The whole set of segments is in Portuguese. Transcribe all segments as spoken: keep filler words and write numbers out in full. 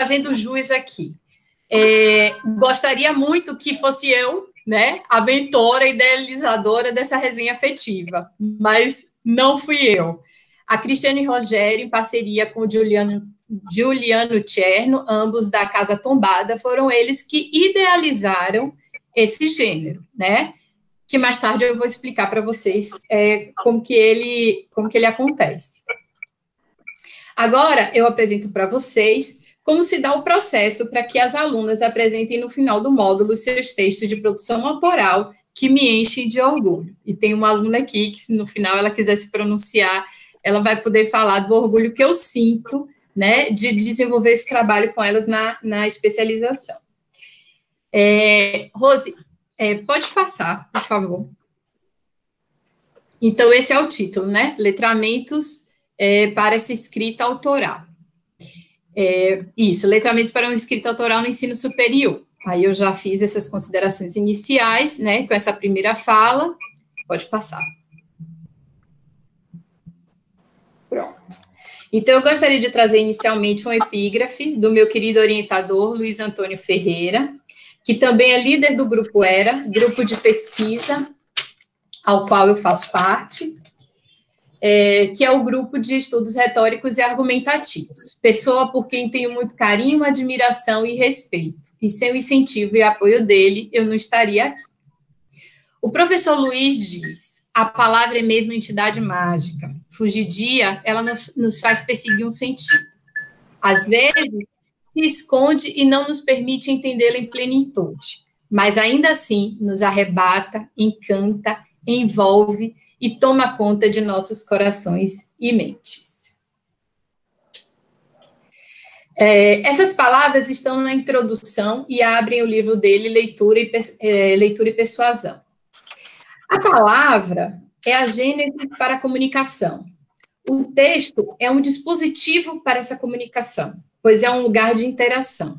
fazendo jus aqui. É, gostaria muito que fosse eu, né, a mentora, idealizadora dessa resenha afetiva, mas não fui eu. A Cristiane Rogério, em parceria com o Juliano, Juliano Tcherno, ambos da Casa Tombada, foram eles que idealizaram esse gênero, né? Que mais tarde eu vou explicar para vocês é, como, que ele, como que ele acontece. Agora, eu apresento para vocês como se dá o processo para que as alunas apresentem no final do módulo seus textos de produção autoral que me enchem de orgulho. E tem uma aluna aqui que, se no final ela quiser se pronunciar, ela vai poder falar do orgulho que eu sinto, né, de desenvolver esse trabalho com elas na, na especialização. É, Rose, é, pode passar, por favor. Então, esse é o título, né? Letramentos é, para essa escrita autoral. É, isso, letramentos para uma escrita autoral no ensino superior. Aí eu já fiz essas considerações iniciais, né, com essa primeira fala. Pode passar. Pronto. Então, eu gostaria de trazer inicialmente um epígrafe do meu querido orientador, Luiz Antônio Ferreira, que também é líder do Grupo ERA, grupo de pesquisa, ao qual eu faço parte, É, que é o grupo de estudos retóricos e argumentativos, pessoa por quem tenho muito carinho, admiração e respeito, e sem o incentivo e apoio dele, eu não estaria aqui. O professor Luiz diz, a palavra é mesmo entidade mágica, fugidia, ela nos faz perseguir um sentido. Às vezes, se esconde e não nos permite entendê-la em plenitude, mas ainda assim nos arrebata, encanta, envolve e toma conta de nossos corações e mentes. É, essas palavras estão na introdução e abrem o livro dele, Leitura e, é, Leitura e Persuasão. A palavra é a gênese para a comunicação. O texto é um dispositivo para essa comunicação, pois é um lugar de interação.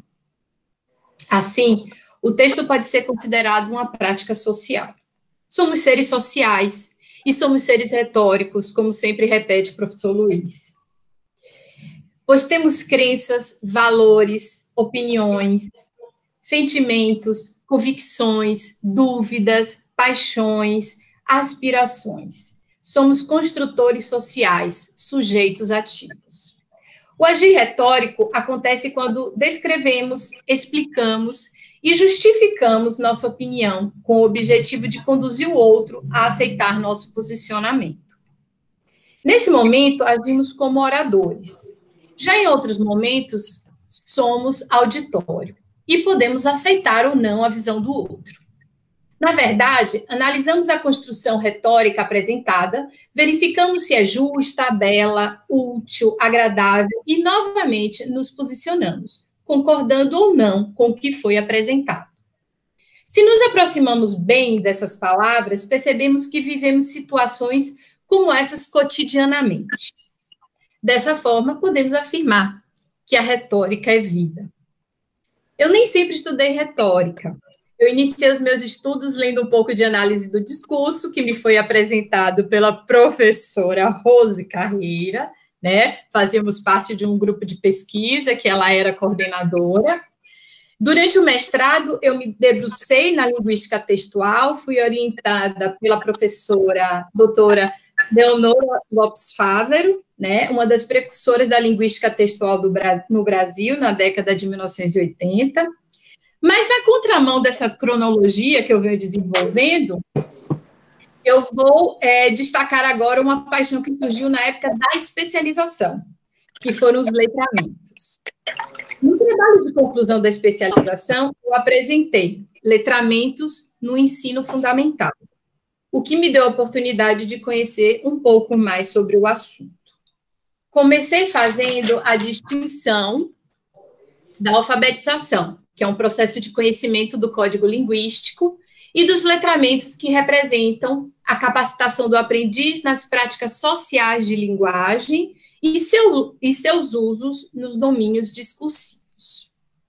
Assim, o texto pode ser considerado uma prática social. Somos seres sociais, e somos seres retóricos, como sempre repete o professor Luiz. Pois temos crenças, valores, opiniões, sentimentos, convicções, dúvidas, paixões, aspirações. Somos construtores sociais, sujeitos ativos. O agir retórico acontece quando descrevemos, explicamos e justificamos nossa opinião com o objetivo de conduzir o outro a aceitar nosso posicionamento. Nesse momento, agimos como oradores. Já em outros momentos, somos auditório e podemos aceitar ou não a visão do outro. Na verdade, analisamos a construção retórica apresentada, verificamos se é justa, bela, útil, agradável e, novamente, nos posicionamos, concordando ou não com o que foi apresentado. Se nos aproximamos bem dessas palavras, percebemos que vivemos situações como essas cotidianamente. Dessa forma, podemos afirmar que a retórica é vida. Eu nem sempre estudei retórica. Eu iniciei os meus estudos lendo um pouco de análise do discurso, que me foi apresentado pela professora Rose Carreira, né? Fazíamos parte de um grupo de pesquisa, que ela era coordenadora. Durante o mestrado, eu me debrucei na linguística textual, fui orientada pela professora doutora Leonora Lopes Fávero, né? Uma das precursoras da linguística textual do, no Brasil, na década de mil novecentos e oitenta. Mas, na contramão dessa cronologia que eu venho desenvolvendo, eu vou é, destacar agora uma paixão que surgiu na época da especialização, que foram os letramentos. No trabalho de conclusão da especialização, eu apresentei letramentos no ensino fundamental, o que me deu a oportunidade de conhecer um pouco mais sobre o assunto. Comecei fazendo a distinção da alfabetização, que é um processo de conhecimento do código linguístico, e dos letramentos que representam a capacitação do aprendiz nas práticas sociais de linguagem e, seu, e seus usos nos domínios discursivos.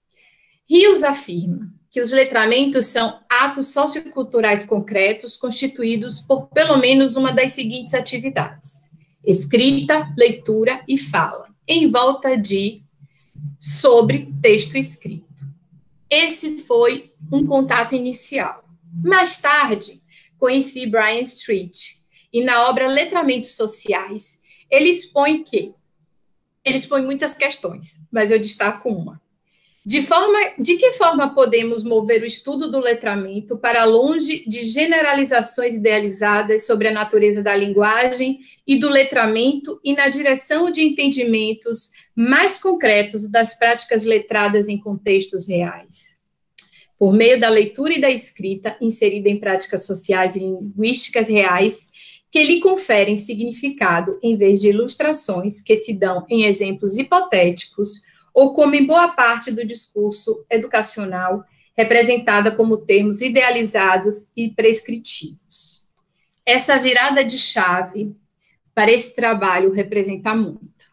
Rios afirma que os letramentos são atos socioculturais concretos constituídos por pelo menos uma das seguintes atividades: escrita, leitura e fala, em volta de sobre texto escrito. Esse foi um contato inicial. Mais tarde, conheci Brian Street, e na obra Letramentos Sociais, ele expõe que, ele expõe muitas questões, mas eu destaco uma. De, forma, de que forma podemos mover o estudo do letramento para longe de generalizações idealizadas sobre a natureza da linguagem e do letramento e na direção de entendimentos mais concretos das práticas letradas em contextos reais? Por meio da leitura e da escrita, inserida em práticas sociais e linguísticas reais, que lhe conferem significado em vez de ilustrações que se dão em exemplos hipotéticos ou como em boa parte do discurso educacional, representada como termos idealizados e prescritivos. Essa virada de chave para esse trabalho representa muito.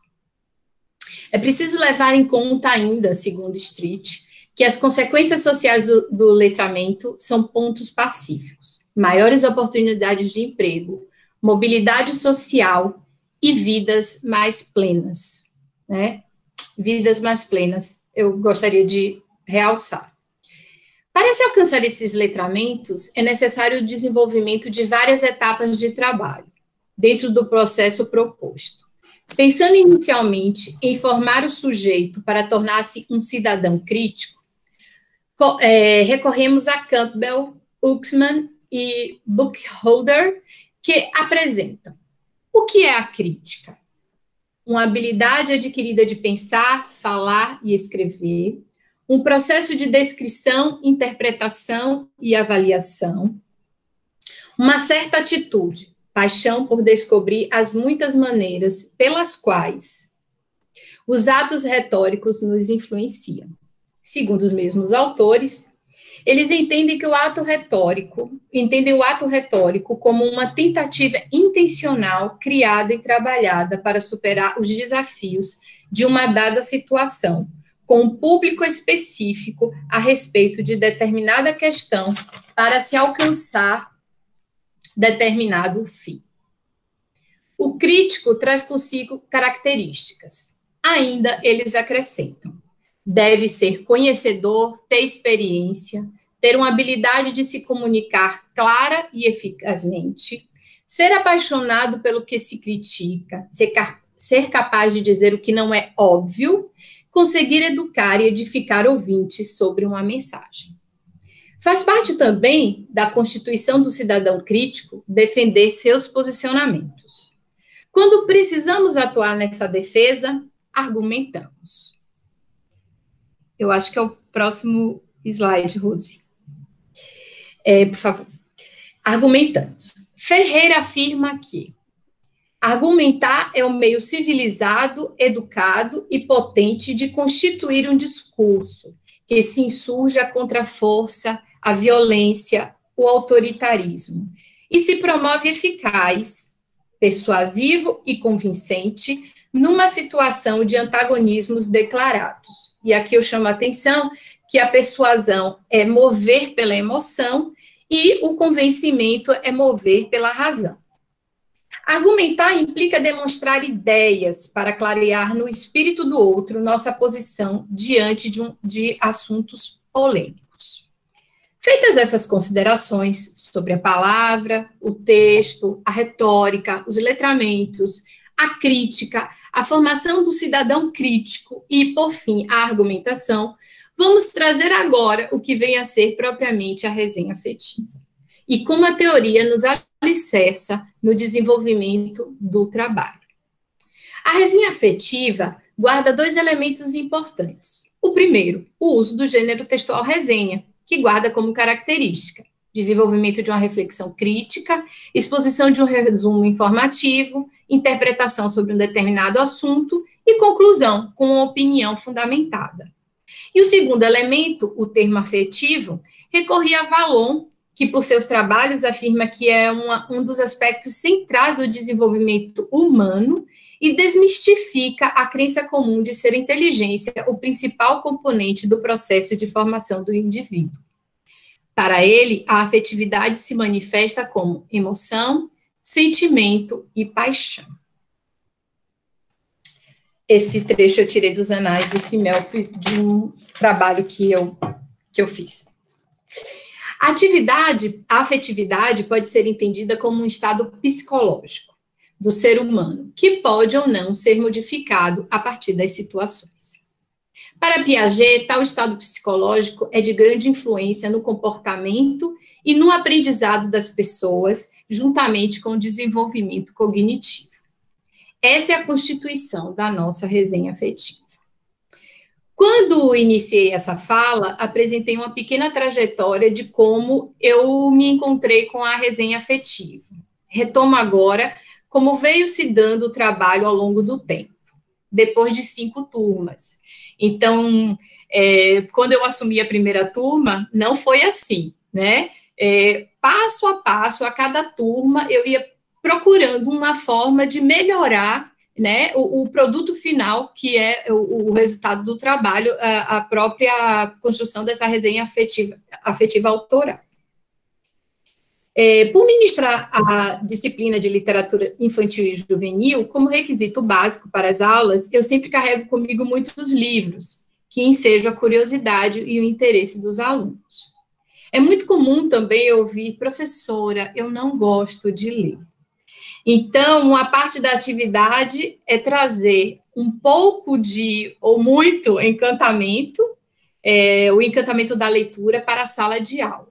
É preciso levar em conta ainda, segundo Street, que as consequências sociais do, do letramento são pontos pacíficos, maiores oportunidades de emprego, mobilidade social e vidas mais plenas, né? Vidas mais plenas, eu gostaria de realçar. Para se alcançar esses letramentos, é necessário o desenvolvimento de várias etapas de trabalho, dentro do processo proposto. Pensando inicialmente em formar o sujeito para tornar-se um cidadão crítico, é, recorremos a Campbell, Uxman e Buchholder, que apresentam o que é a crítica. Uma habilidade adquirida de pensar, falar e escrever, um processo de descrição, interpretação e avaliação, uma certa atitude, paixão por descobrir as muitas maneiras pelas quais os atos retóricos nos influenciam. Segundo os mesmos autores, eles entendem que o ato retórico, entendem o ato retórico como uma tentativa intencional, criada e trabalhada para superar os desafios de uma dada situação, com um público específico a respeito de determinada questão para se alcançar determinado fim. O crítico traz consigo características. Ainda eles acrescentam: deve ser conhecedor, ter experiência, ter uma habilidade de se comunicar clara e eficazmente, ser apaixonado pelo que se critica, ser, ser capaz de dizer o que não é óbvio, conseguir educar e edificar ouvintes sobre uma mensagem. Faz parte também da constituição do cidadão crítico defender seus posicionamentos. Quando precisamos atuar nessa defesa, argumentamos. Eu acho que é o próximo slide, Rose. É, por favor. Argumentamos. Ferreira afirma que argumentar é um meio civilizado, educado e potente de constituir um discurso que se insurja contra a força, a violência, o autoritarismo, e se promove eficaz, persuasivo e convincente numa situação de antagonismos declarados. E aqui eu chamo a atenção que a persuasão é mover pela emoção e o convencimento é mover pela razão. Argumentar implica demonstrar ideias para clarear no espírito do outro nossa posição diante de, um, de assuntos polêmicos. Feitas essas considerações sobre a palavra, o texto, a retórica, os letramentos, a crítica, a formação do cidadão crítico e, por fim, a argumentação, vamos trazer agora o que vem a ser propriamente a resenha afetiva. E como a teoria nos alicerça no desenvolvimento do trabalho. A resenha afetiva guarda dois elementos importantes. O primeiro, o uso do gênero textual resenha, que guarda como característica desenvolvimento de uma reflexão crítica, exposição de um resumo informativo, interpretação sobre um determinado assunto e conclusão com uma opinião fundamentada. E o segundo elemento, o termo afetivo, recorria a Vallon, que por seus trabalhos afirma que é uma, um dos aspectos centrais do desenvolvimento humano e desmistifica a crença comum de ser a inteligência o principal componente do processo de formação do indivíduo. Para ele, a afetividade se manifesta como emoção, sentimento e paixão. esse trecho eu tirei dos anais do CIMELP, de um trabalho que eu, que eu fiz. A atividade, a afetividade pode ser entendida como um estado psicológico do ser humano, que pode ou não ser modificado a partir das situações. Para Piaget, tal estado psicológico é de grande influência no comportamento e no aprendizado das pessoas, juntamente com o desenvolvimento cognitivo. Essa é a constituição da nossa resenha afetiva. Quando iniciei essa fala, apresentei uma pequena trajetória de como eu me encontrei com a resenha afetiva. Retomo agora como veio se dando o trabalho ao longo do tempo, depois de cinco turmas. Então, é, quando eu assumi a primeira turma, não foi assim, né? É, passo a passo, a cada turma, eu ia procurando uma forma de melhorar, né, o, o produto final, que é o, o resultado do trabalho, a, a própria construção dessa resenha afetiva, afetiva autoral. É, por ministrar a disciplina de literatura infantil e juvenil, como requisito básico para as aulas, eu sempre carrego comigo muitos livros, que ensejam a curiosidade e o interesse dos alunos. É muito comum também ouvir, professora, eu não gosto de ler. Então, uma parte da atividade é trazer um pouco de, ou muito, encantamento, é, o encantamento da leitura para a sala de aula.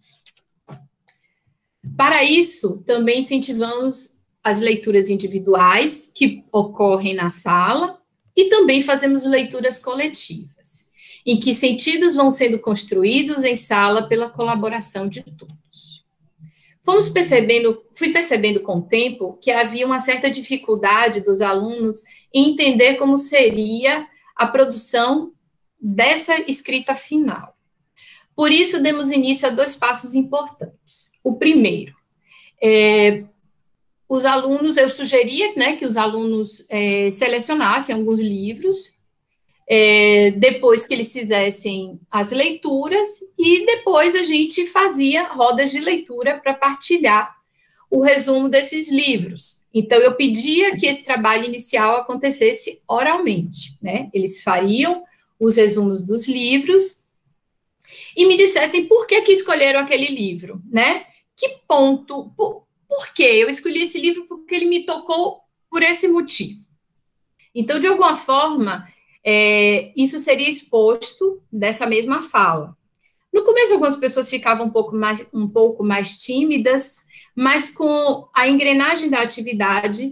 Para isso, também incentivamos as leituras individuais, que ocorrem na sala, e também fazemos leituras coletivas, em que sentidos vão sendo construídos em sala pela colaboração de todos. Fomos percebendo, fui percebendo com o tempo que havia uma certa dificuldade dos alunos em entender como seria a produção dessa escrita final. Por isso, demos início a dois passos importantes. O primeiro, é, os alunos, eu sugeria, né, que os alunos é, selecionassem alguns livros, é, depois que eles fizessem as leituras, e depois a gente fazia rodas de leitura para partilhar o resumo desses livros. Então, eu pedia que esse trabalho inicial acontecesse oralmente, né? Eles fariam os resumos dos livros e me dissessem por que que escolheram aquele livro, né? Que ponto, por, por que eu escolhi esse livro? Porque ele me tocou por esse motivo. Então, de alguma forma, é, isso seria exposto dessa mesma fala. No começo, algumas pessoas ficavam um pouco mais, um pouco mais tímidas, mas com a engrenagem da atividade,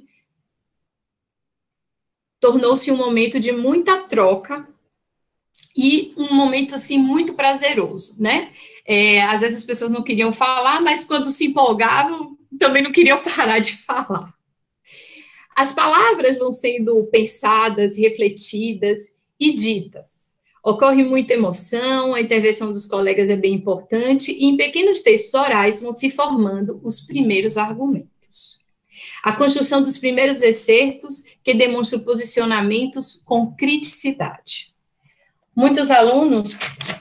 tornou-se um momento de muita troca e um momento, assim, muito prazeroso, né? É, às vezes as pessoas não queriam falar, mas quando se empolgavam, também não queriam parar de falar. As palavras vão sendo pensadas, refletidas e ditas. Ocorre muita emoção, a intervenção dos colegas é bem importante, e em pequenos textos orais vão se formando os primeiros argumentos. A construção dos primeiros excertos que demonstram posicionamentos com criticidade. Muitos alunos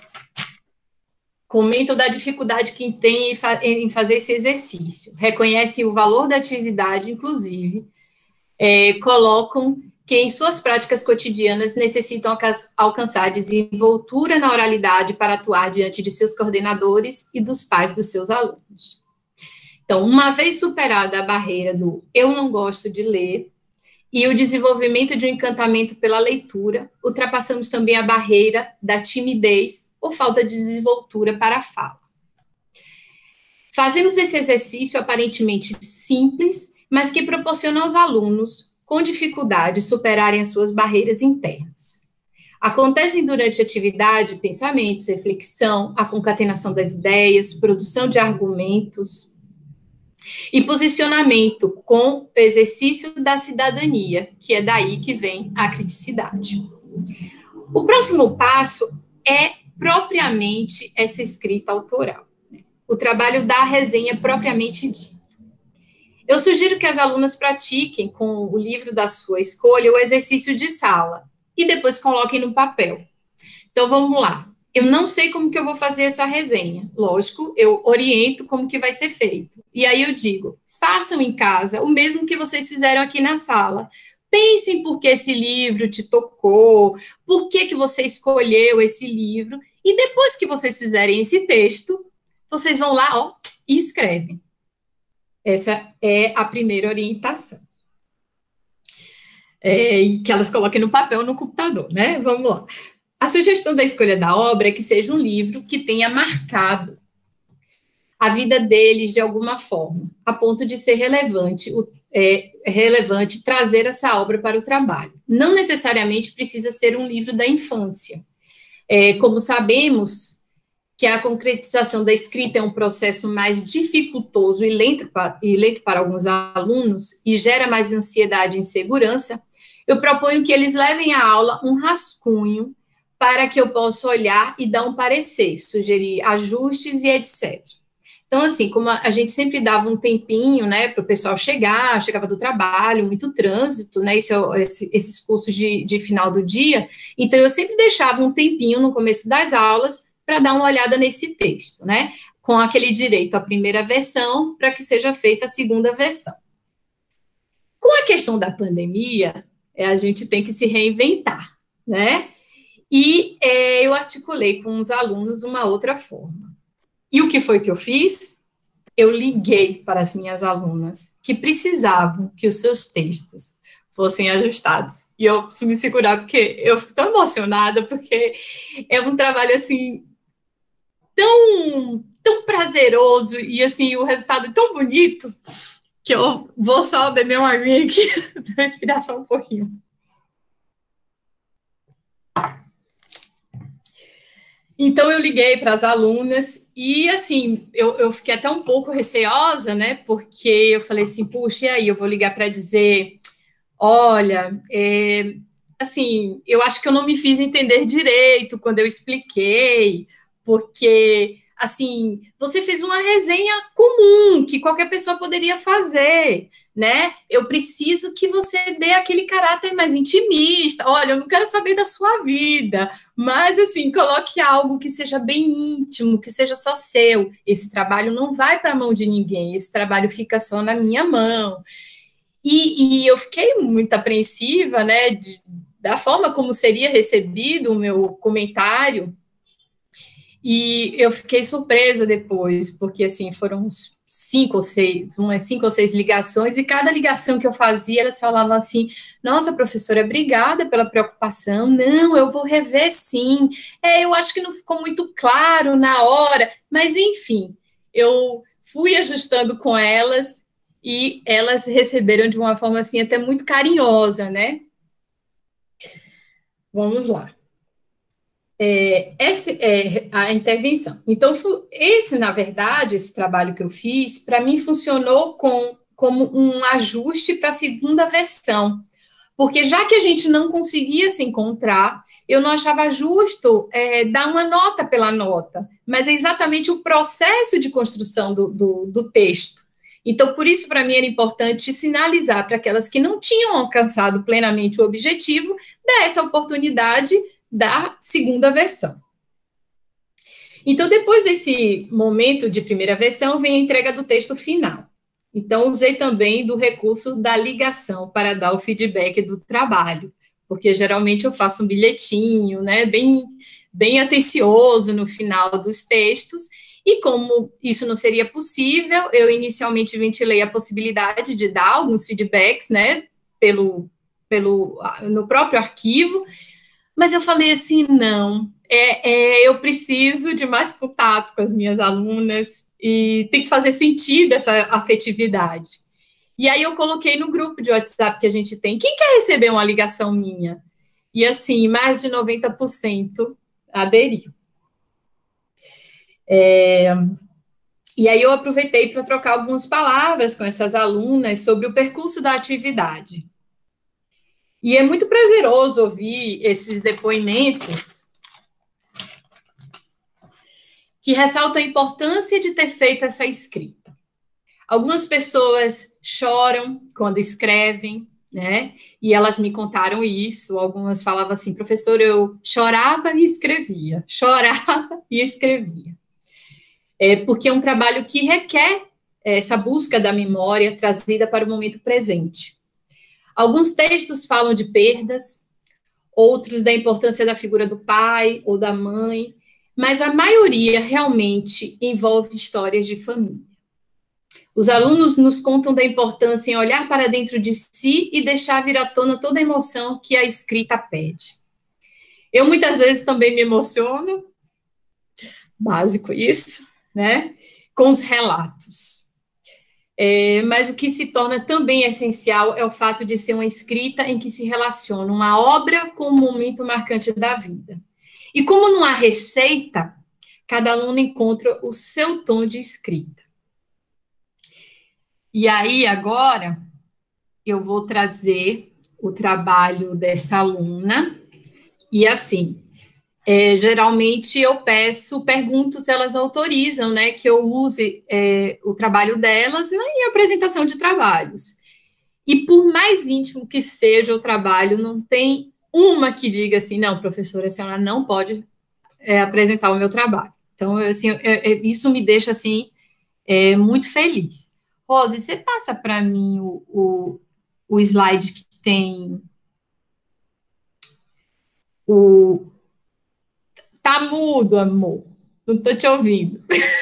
comentam da dificuldade que tem em fazer esse exercício, reconhecem o valor da atividade, inclusive, É, colocam que em suas práticas cotidianas necessitam alcançar desenvoltura na oralidade para atuar diante de seus coordenadores e dos pais dos seus alunos. Então, uma vez superada a barreira do eu não gosto de ler e o desenvolvimento de um encantamento pela leitura, ultrapassamos também a barreira da timidez ou falta de desenvoltura para a fala. Fazemos esse exercício aparentemente simples, mas que proporciona aos alunos com dificuldade superarem as suas barreiras internas. Acontecem durante a atividade pensamentos, reflexão, a concatenação das ideias, produção de argumentos e posicionamento com o exercício da cidadania, que é daí que vem a criticidade. O próximo passo é propriamente essa escrita autoral, o trabalho da resenha propriamente dita. Eu sugiro que as alunas pratiquem com o livro da sua escolha o exercício de sala e depois coloquem no papel. Então, vamos lá. Eu não sei como que eu vou fazer essa resenha. Lógico, eu oriento como que vai ser feito. E aí eu digo, façam em casa o mesmo que vocês fizeram aqui na sala, Pensem por que esse livro te tocou, por que, que você escolheu esse livro, e depois que vocês fizerem esse texto, vocês vão lá, ó, e escrevem. Essa é a primeira orientação. É, e que elas coloquem no papel ou no computador, né? Vamos lá. A sugestão da escolha da obra é que seja um livro que tenha marcado a vida deles de alguma forma, a ponto de ser relevante, é, relevante trazer essa obra para o trabalho. Não necessariamente precisa ser um livro da infância. É, como sabemos que a concretização da escrita é um processo mais dificultoso e lento, para, e lento para alguns alunos e gera mais ansiedade e insegurança, eu proponho que eles levem à aula um rascunho para que eu possa olhar e dar um parecer, sugerir ajustes e etcétera. Então, assim, como a gente sempre dava um tempinho, né, para o pessoal chegar, chegava do trabalho, muito trânsito, né, esse, esse, esses cursos de, de final do dia, então eu sempre deixava um tempinho no começo das aulas para dar uma olhada nesse texto, né, com aquele direito à primeira versão, para que seja feita a segunda versão. Com a questão da pandemia, é, a gente tem que se reinventar, né, e é, eu articulei com os alunos uma outra forma. E o que foi que eu fiz? Eu liguei para as minhas alunas que precisavam que os seus textos fossem ajustados. E eu preciso me segurar, porque eu fico tão emocionada, porque é um trabalho, assim, tão, tão prazeroso, e, assim, o resultado é tão bonito, que eu vou só beber uma aguinha aqui, para respirar só um pouquinho. Então, eu liguei para as alunas e, assim, eu, eu fiquei até um pouco receosa, né, porque eu falei assim, puxa, e aí, eu vou ligar para dizer, olha, é, assim, eu acho que eu não me fiz entender direito quando eu expliquei, porque, assim, você fez uma resenha comum, que qualquer pessoa poderia fazer, né? Eu preciso que você dê aquele caráter mais intimista. Olha, eu não quero saber da sua vida, mas, assim, coloque algo que seja bem íntimo, que seja só seu. Esse trabalho não vai para a mão de ninguém, esse trabalho fica só na minha mão. E, e eu fiquei muito apreensiva, né, de, da forma como seria recebido o meu comentário. E eu fiquei surpresa depois, porque, assim, foram uns cinco ou seis, umas cinco ou seis ligações, e cada ligação que eu fazia, elas falavam assim, nossa, professora, obrigada pela preocupação, não, eu vou rever sim, é, eu acho que não ficou muito claro na hora, mas, enfim, eu fui ajustando com elas, e elas receberam de uma forma, assim, até muito carinhosa, né? Vamos lá. É, essa é a intervenção. Então, esse, na verdade, esse trabalho que eu fiz, para mim, funcionou com, como um ajuste para a segunda versão, porque já que a gente não conseguia se encontrar, eu não achava justo é, dar uma nota pela nota, mas é exatamente o processo de construção do, do, do texto. Então, por isso, para mim, era importante sinalizar para aquelas que não tinham alcançado plenamente o objetivo, dar essa oportunidade da segunda versão. Então, depois desse momento de primeira versão, vem a entrega do texto final. Então, usei também do recurso da ligação para dar o feedback do trabalho, porque geralmente eu faço um bilhetinho, né, bem, bem atencioso no final dos textos, e como isso não seria possível, eu inicialmente ventilei a possibilidade de dar alguns feedbacks, né, pelo, pelo, no próprio arquivo, mas eu falei assim, não, é, é, eu preciso de mais contato com as minhas alunas e tem que fazer sentido essa afetividade. E aí eu coloquei no grupo de WhatsApp que a gente tem, quem quer receber uma ligação minha? E assim, mais de noventa por cento aderiu. É, e aí eu aproveitei para trocar algumas palavras com essas alunas sobre o percurso da atividade. E é muito prazeroso ouvir esses depoimentos que ressaltam a importância de ter feito essa escrita. Algumas pessoas choram quando escrevem, né? E elas me contaram isso. Algumas falavam assim, professor, eu chorava e escrevia, chorava e escrevia. É porque é um trabalho que requer essa busca da memória trazida para o momento presente. Alguns textos falam de perdas, outros da importância da figura do pai ou da mãe, mas a maioria realmente envolve histórias de família. Os alunos nos contam da importância em olhar para dentro de si e deixar vir à tona toda a emoção que a escrita pede. Eu muitas vezes também me emociono, básico isso, né, com os relatos. É, mas o que se torna também essencial é o fato de ser uma escrita em que se relaciona uma obra com um momento marcante da vida. E como não há receita, cada aluno encontra o seu tom de escrita. E aí, agora, eu vou trazer o trabalho dessa aluna, e assim, É, geralmente eu peço, pergunto se elas autorizam, né, que eu use é, o trabalho delas em apresentação de trabalhos. E por mais íntimo que seja o trabalho, não tem uma que diga assim, não, professora, a senhora não pode é, apresentar o meu trabalho. Então, assim, é, é, isso me deixa, assim, é, muito feliz. Rose, você passa para mim o, o, o slide que tem o... Tá mudo, amor. Não tô te ouvindo.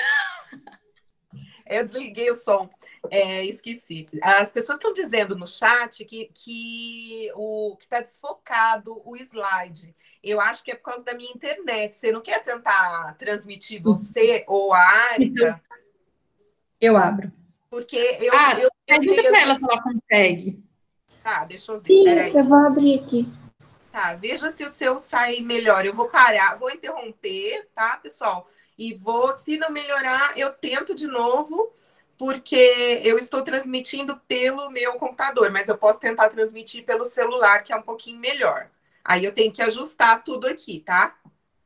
Eu desliguei o som. É, esqueci. As pessoas estão dizendo no chat que, que o que está desfocado o slide. Eu acho que é por causa da minha internet. Você não quer tentar transmitir você ou a Arika? Eu abro. Porque eu. Ah, eu, eu pergunta tenho... para ela se ela consegue. Tá, deixa eu ver. Sim, peraí. eu vou abrir aqui. Tá, veja se o seu sai melhor. Eu vou parar, vou interromper, tá, pessoal? E vou, se não melhorar, eu tento de novo, porque eu estou transmitindo pelo meu computador, mas eu posso tentar transmitir pelo celular, que é um pouquinho melhor. Aí eu tenho que ajustar tudo aqui, tá?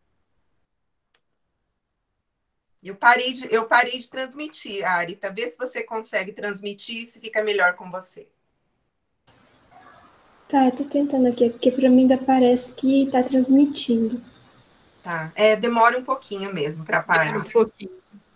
Eu parei de, eu parei de transmitir, Arita. Vê se você consegue transmitir, se fica melhor com você. Tá, eu tô tentando aqui, porque pra mim ainda parece que tá transmitindo. Tá, é, demora um pouquinho mesmo para parar. Um pouquinho.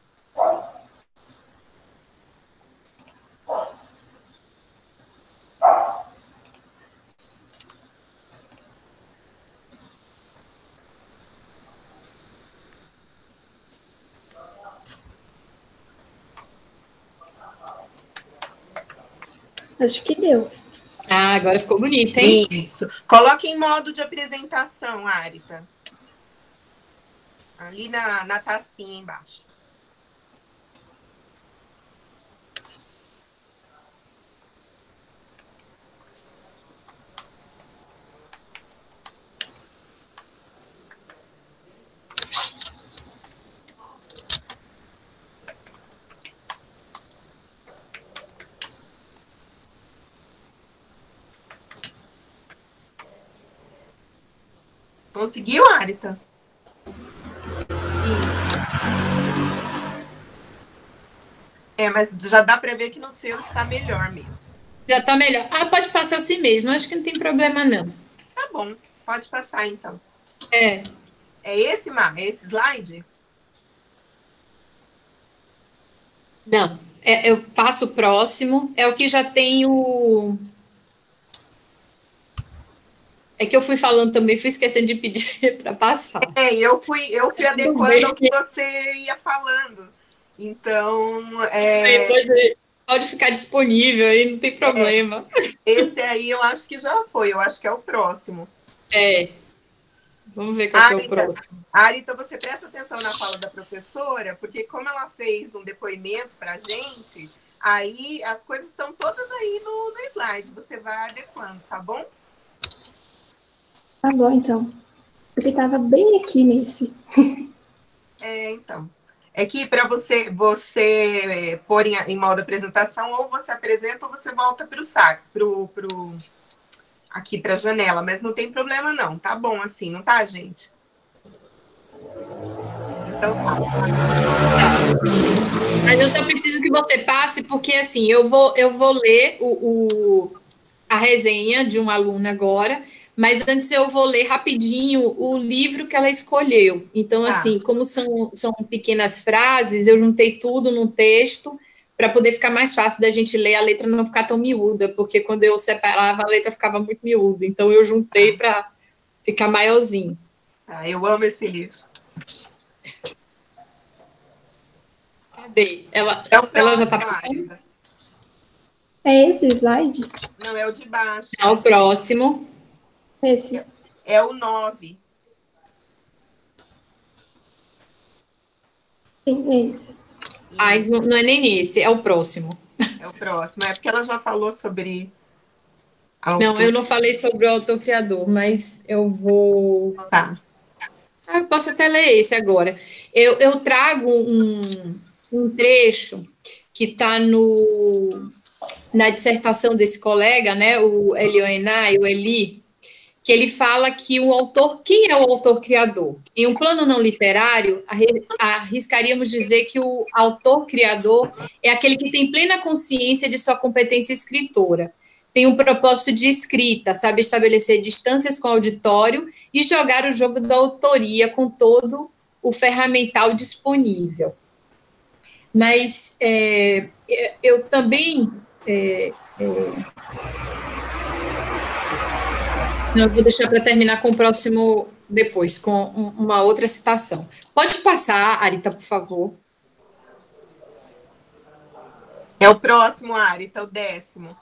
Acho que deu. Ah, agora ficou bonito, hein? Isso. Coloque em modo de apresentação, Arita. Ali na, na tacinha embaixo. Conseguiu, Arita? Isso. É, mas já dá para ver que no seu está melhor mesmo. Já está melhor. Ah, pode passar assim mesmo, acho que não tem problema, não. Tá bom, pode passar então. É. É esse, Mar? É esse slide? Não, é, eu passo o próximo, é o que já tem o... É que eu fui falando também, fui esquecendo de pedir para passar. É, eu fui, eu fui adequando ao que você ia falando. Então, é... Pode, pode ficar disponível aí, não tem problema. É, esse aí eu acho que já foi, eu acho que é o próximo. É. Vamos ver qual Arita, é o próximo. Arita, você presta atenção na fala da professora, porque como ela fez um depoimento para a gente, aí as coisas estão todas aí no, no slide. Você vai adequando, tá bom? Tá bom, então. Porque estava bem aqui nesse. É, então. É que para você, você pôr em, em modo apresentação, ou você apresenta ou você volta para o saco, pro, pro, aqui para a janela. Mas não tem problema, não. Tá bom assim, não tá, gente? Então tá. Mas eu só preciso que você passe, porque assim, eu vou, eu vou ler o, o, a resenha de um aluno agora. Mas antes eu vou ler rapidinho o livro que ela escolheu. Então, Tá. assim, como são, são pequenas frases, eu juntei tudo num texto para poder ficar mais fácil da gente ler, a letra não ficar tão miúda, porque quando eu separava, a letra ficava muito miúda. Então, eu juntei para ficar maiorzinho. Ah, eu amo esse livro. Cadê? Ela, É o ela já está próximo, passando? Arita. É esse o slide? Não, é o de baixo. É o próximo. Esse. É o nove. Sim, é esse. Ai, não, não é nem esse, é o próximo. É o próximo. É porque ela já falou sobre... Não, eu não falei sobre o autor-criador, mas eu vou... Tá. Ah, eu posso até ler esse agora. Eu, eu trago um, um trecho que está no na dissertação desse colega, né, o Elioenai, o Eli, que ele fala que o autor, quem é o autor-criador? Em um plano não literário, arriscaríamos dizer que o autor-criador é aquele que tem plena consciência de sua competência escritora, tem um propósito de escrita, sabe estabelecer distâncias com o auditório e jogar o jogo da autoria com todo o ferramental disponível. Mas é, eu também... É, é... Não, eu vou deixar para terminar com o próximo depois, com um, uma outra citação. Pode passar, Arita, por favor. É o próximo, Arita, o décimo.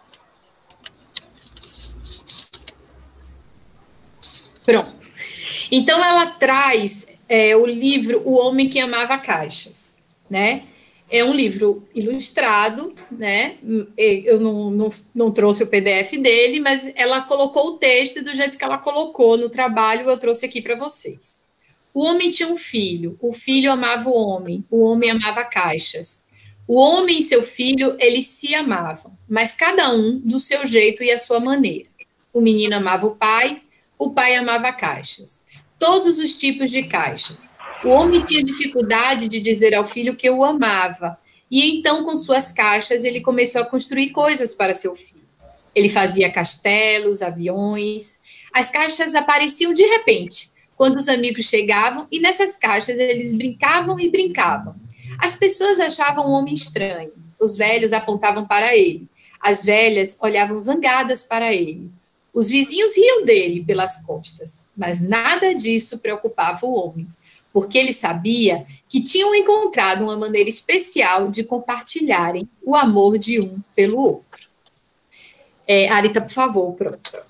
Pronto. Então, ela traz é, o livro O Homem que Amava Caixas, né? É um livro ilustrado, né? Eu não, não, não trouxe o P D F dele, mas ela colocou o texto e do jeito que ela colocou no trabalho, eu trouxe aqui para vocês. O homem tinha um filho, o filho amava o homem, o homem amava caixas. O homem e seu filho, eles se amavam, mas cada um do seu jeito e a sua maneira. O menino amava o pai, o pai amava caixas. Todos os tipos de caixas. O homem tinha dificuldade de dizer ao filho que o amava, e então, com suas caixas, ele começou a construir coisas para seu filho. Ele fazia castelos, aviões. As caixas apareciam de repente, quando os amigos chegavam, e nessas caixas eles brincavam e brincavam. As pessoas achavam o homem estranho. Os velhos apontavam para ele. As velhas olhavam zangadas para ele. Os vizinhos riam dele pelas costas, mas nada disso preocupava o homem, porque ele sabia que tinham encontrado uma maneira especial de compartilharem o amor de um pelo outro. É, Arita, por favor, próximo.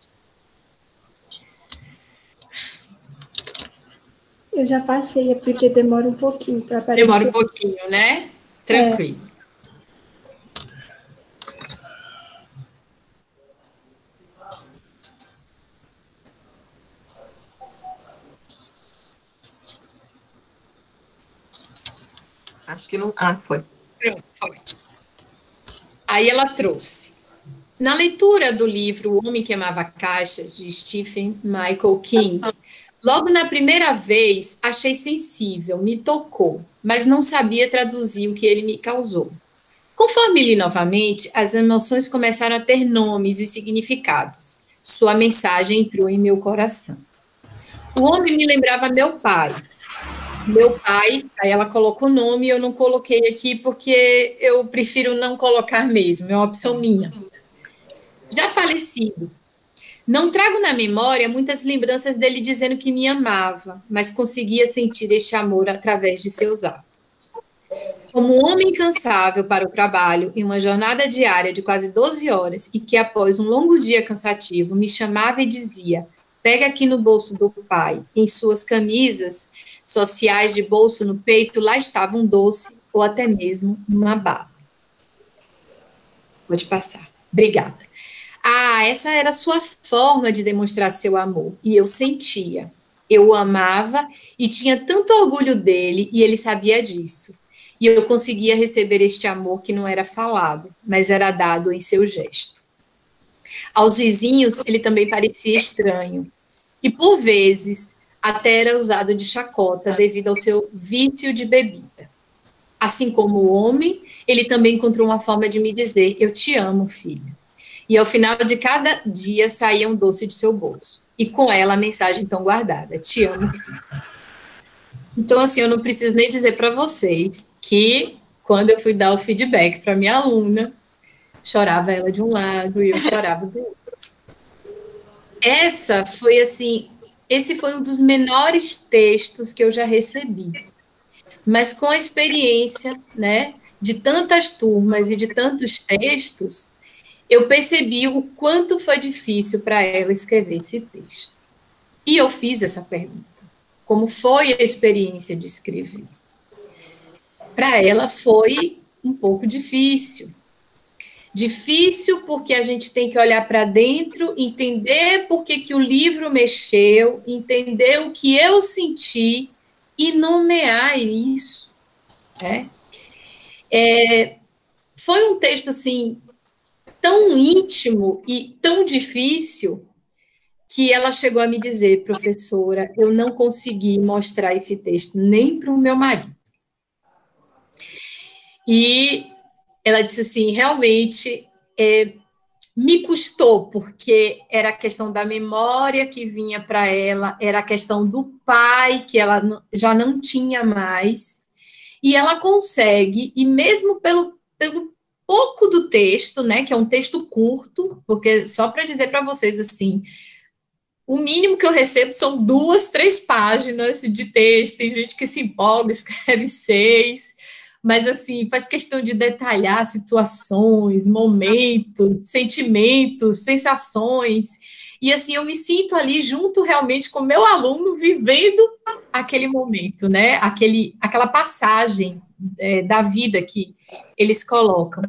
Eu já passei, é porque demora um pouquinho para aparecer. Demora um pouquinho, né? Tranquilo. É. Acho que não... Ah, foi. Pronto, foi. Aí ela trouxe. Na leitura do livro O Homem que Amava Caixas, de Stephen Michael King, logo na primeira vez achei sensível, me tocou, mas não sabia traduzir o que ele me causou. Conforme li novamente, as emoções começaram a ter nomes e significados. Sua mensagem entrou em meu coração. O homem me lembrava meu pai. Meu pai, aí ela colocou o nome, eu não coloquei aqui porque eu prefiro não colocar mesmo, é uma opção minha. Já falecido. Não trago na memória muitas lembranças dele dizendo que me amava, mas conseguia sentir este amor através de seus atos. Como um homem incansável para o trabalho, em uma jornada diária de quase doze horas, e que após um longo dia cansativo me chamava e dizia: pega aqui no bolso do pai, em suas camisas sociais de bolso no peito, lá estava um doce ou até mesmo uma bala. Pode passar. Obrigada. Ah, essa era a sua forma de demonstrar seu amor. E eu sentia. Eu o amava e tinha tanto orgulho dele e ele sabia disso. E eu conseguia receber este amor que não era falado, mas era dado em seu gesto. Aos vizinhos, ele também parecia estranho. E, por vezes, até era usado de chacota devido ao seu vício de bebida. Assim como o homem, ele também encontrou uma forma de me dizer: eu te amo, filho. E ao final de cada dia saía um doce de seu bolso. E com ela a mensagem tão guardada: te amo, filho. Então, assim, eu não preciso nem dizer para vocês que quando eu fui dar o feedback para minha aluna, chorava ela de um lado e eu chorava do outro. Essa foi assim, esse foi um dos menores textos que eu já recebi. Mas com a experiência, né, de tantas turmas e de tantos textos, eu percebi o quanto foi difícil para ela escrever esse texto. E eu fiz essa pergunta: como foi a experiência de escrever? Para ela foi um pouco difícil. Difícil porque a gente tem que olhar para dentro, entender por que, que o livro mexeu, entender o que eu senti e nomear isso. É. É, foi um texto assim tão íntimo e tão difícil que ela chegou a me dizer: professora, eu não consegui mostrar esse texto nem para o meu marido. E ela disse assim, realmente é, me custou, porque era a questão da memória que vinha para ela, era a questão do pai, que ela já não tinha mais, e ela consegue, e mesmo pelo, pelo pouco do texto, né, que é um texto curto, porque só para dizer para vocês assim, o mínimo que eu recebo são duas, três páginas de texto, tem gente que se empolga, escreve seis, mas assim, faz questão de detalhar situações, momentos, sentimentos, sensações, e assim, eu me sinto ali junto realmente com o meu aluno, vivendo aquele momento, né, aquele, aquela passagem é, da vida que eles colocam.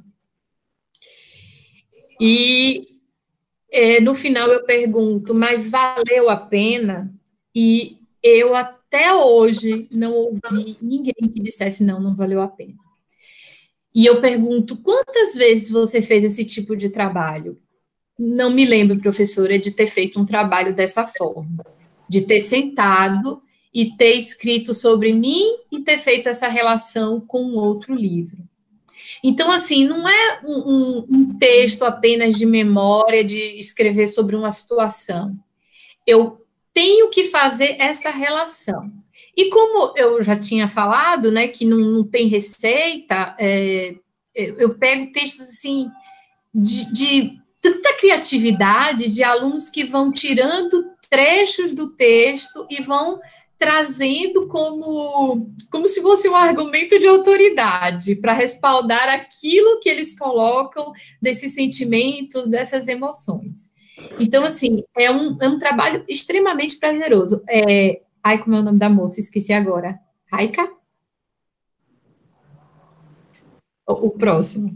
E é, no final eu pergunto, mas valeu a pena? E eu até hoje não ouvi ninguém que dissesse não, não valeu a pena. E eu pergunto, quantas vezes você fez esse tipo de trabalho? Não me lembro, professora, de ter feito um trabalho dessa forma, de ter sentado e ter escrito sobre mim e ter feito essa relação com um outro livro. Então, assim, não é um, um, um texto apenas de memória, de escrever sobre uma situação. Eu tenho que fazer essa relação. E como eu já tinha falado, né, que não, não tem receita, é, eu pego textos, assim, de, de tanta criatividade, de alunos que vão tirando trechos do texto e vão trazendo como, como se fosse um argumento de autoridade para respaldar aquilo que eles colocam desses sentimentos, dessas emoções. Então, assim, é um, é um trabalho extremamente prazeroso. É, ai, como é o nome da moça? Esqueci agora. Raika? O, o próximo.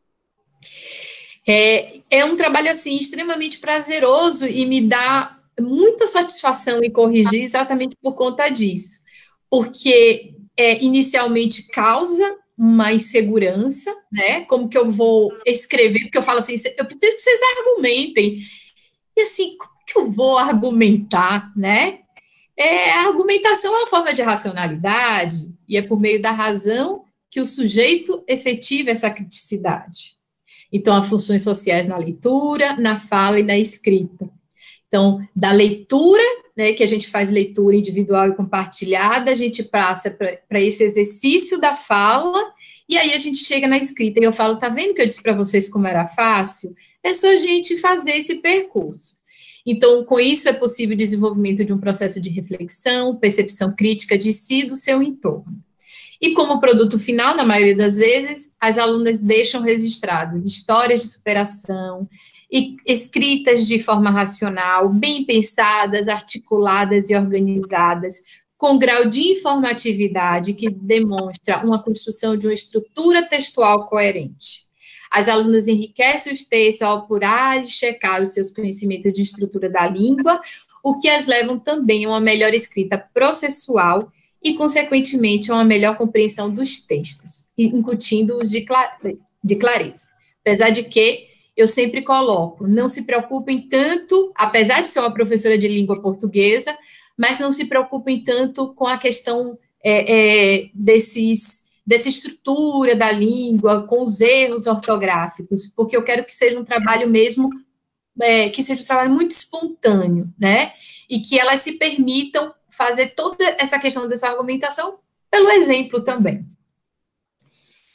É, é um trabalho, assim, extremamente prazeroso e me dá muita satisfação em corrigir exatamente por conta disso. Porque é, inicialmente causa uma insegurança, né? Como que eu vou escrever? Porque eu falo assim, eu preciso que vocês argumentem. E assim, como que eu vou argumentar, né? É, a argumentação é uma forma de racionalidade, e é por meio da razão que o sujeito efetiva essa criticidade. Então, há funções sociais na leitura, na fala e na escrita. Então, da leitura, né, que a gente faz leitura individual e compartilhada, a gente passa para esse exercício da fala, e aí a gente chega na escrita, e eu falo, tá vendo que eu disse para vocês como era fácil? É só a gente fazer esse percurso. Então, com isso é possível o desenvolvimento de um processo de reflexão, percepção crítica de si e do seu entorno. E como produto final, na maioria das vezes, as alunas deixam registradas histórias de superação, e escritas de forma racional, bem pensadas, articuladas e organizadas, com grau de informatividade que demonstra uma construção de uma estrutura textual coerente. As alunas enriquecem os textos ao apurar e checar os seus conhecimentos de estrutura da língua, o que as levam também a uma melhor escrita processual e, consequentemente, a uma melhor compreensão dos textos, incutindo-os de, clare- de clareza. Apesar de que eu sempre coloco, não se preocupem tanto, apesar de ser uma professora de língua portuguesa, mas não se preocupem tanto com a questão é, é, desses, dessa estrutura da língua, com os erros ortográficos, porque eu quero que seja um trabalho mesmo, é, que seja um trabalho muito espontâneo, né? E que elas se permitam fazer toda essa questão dessa argumentação pelo exemplo também.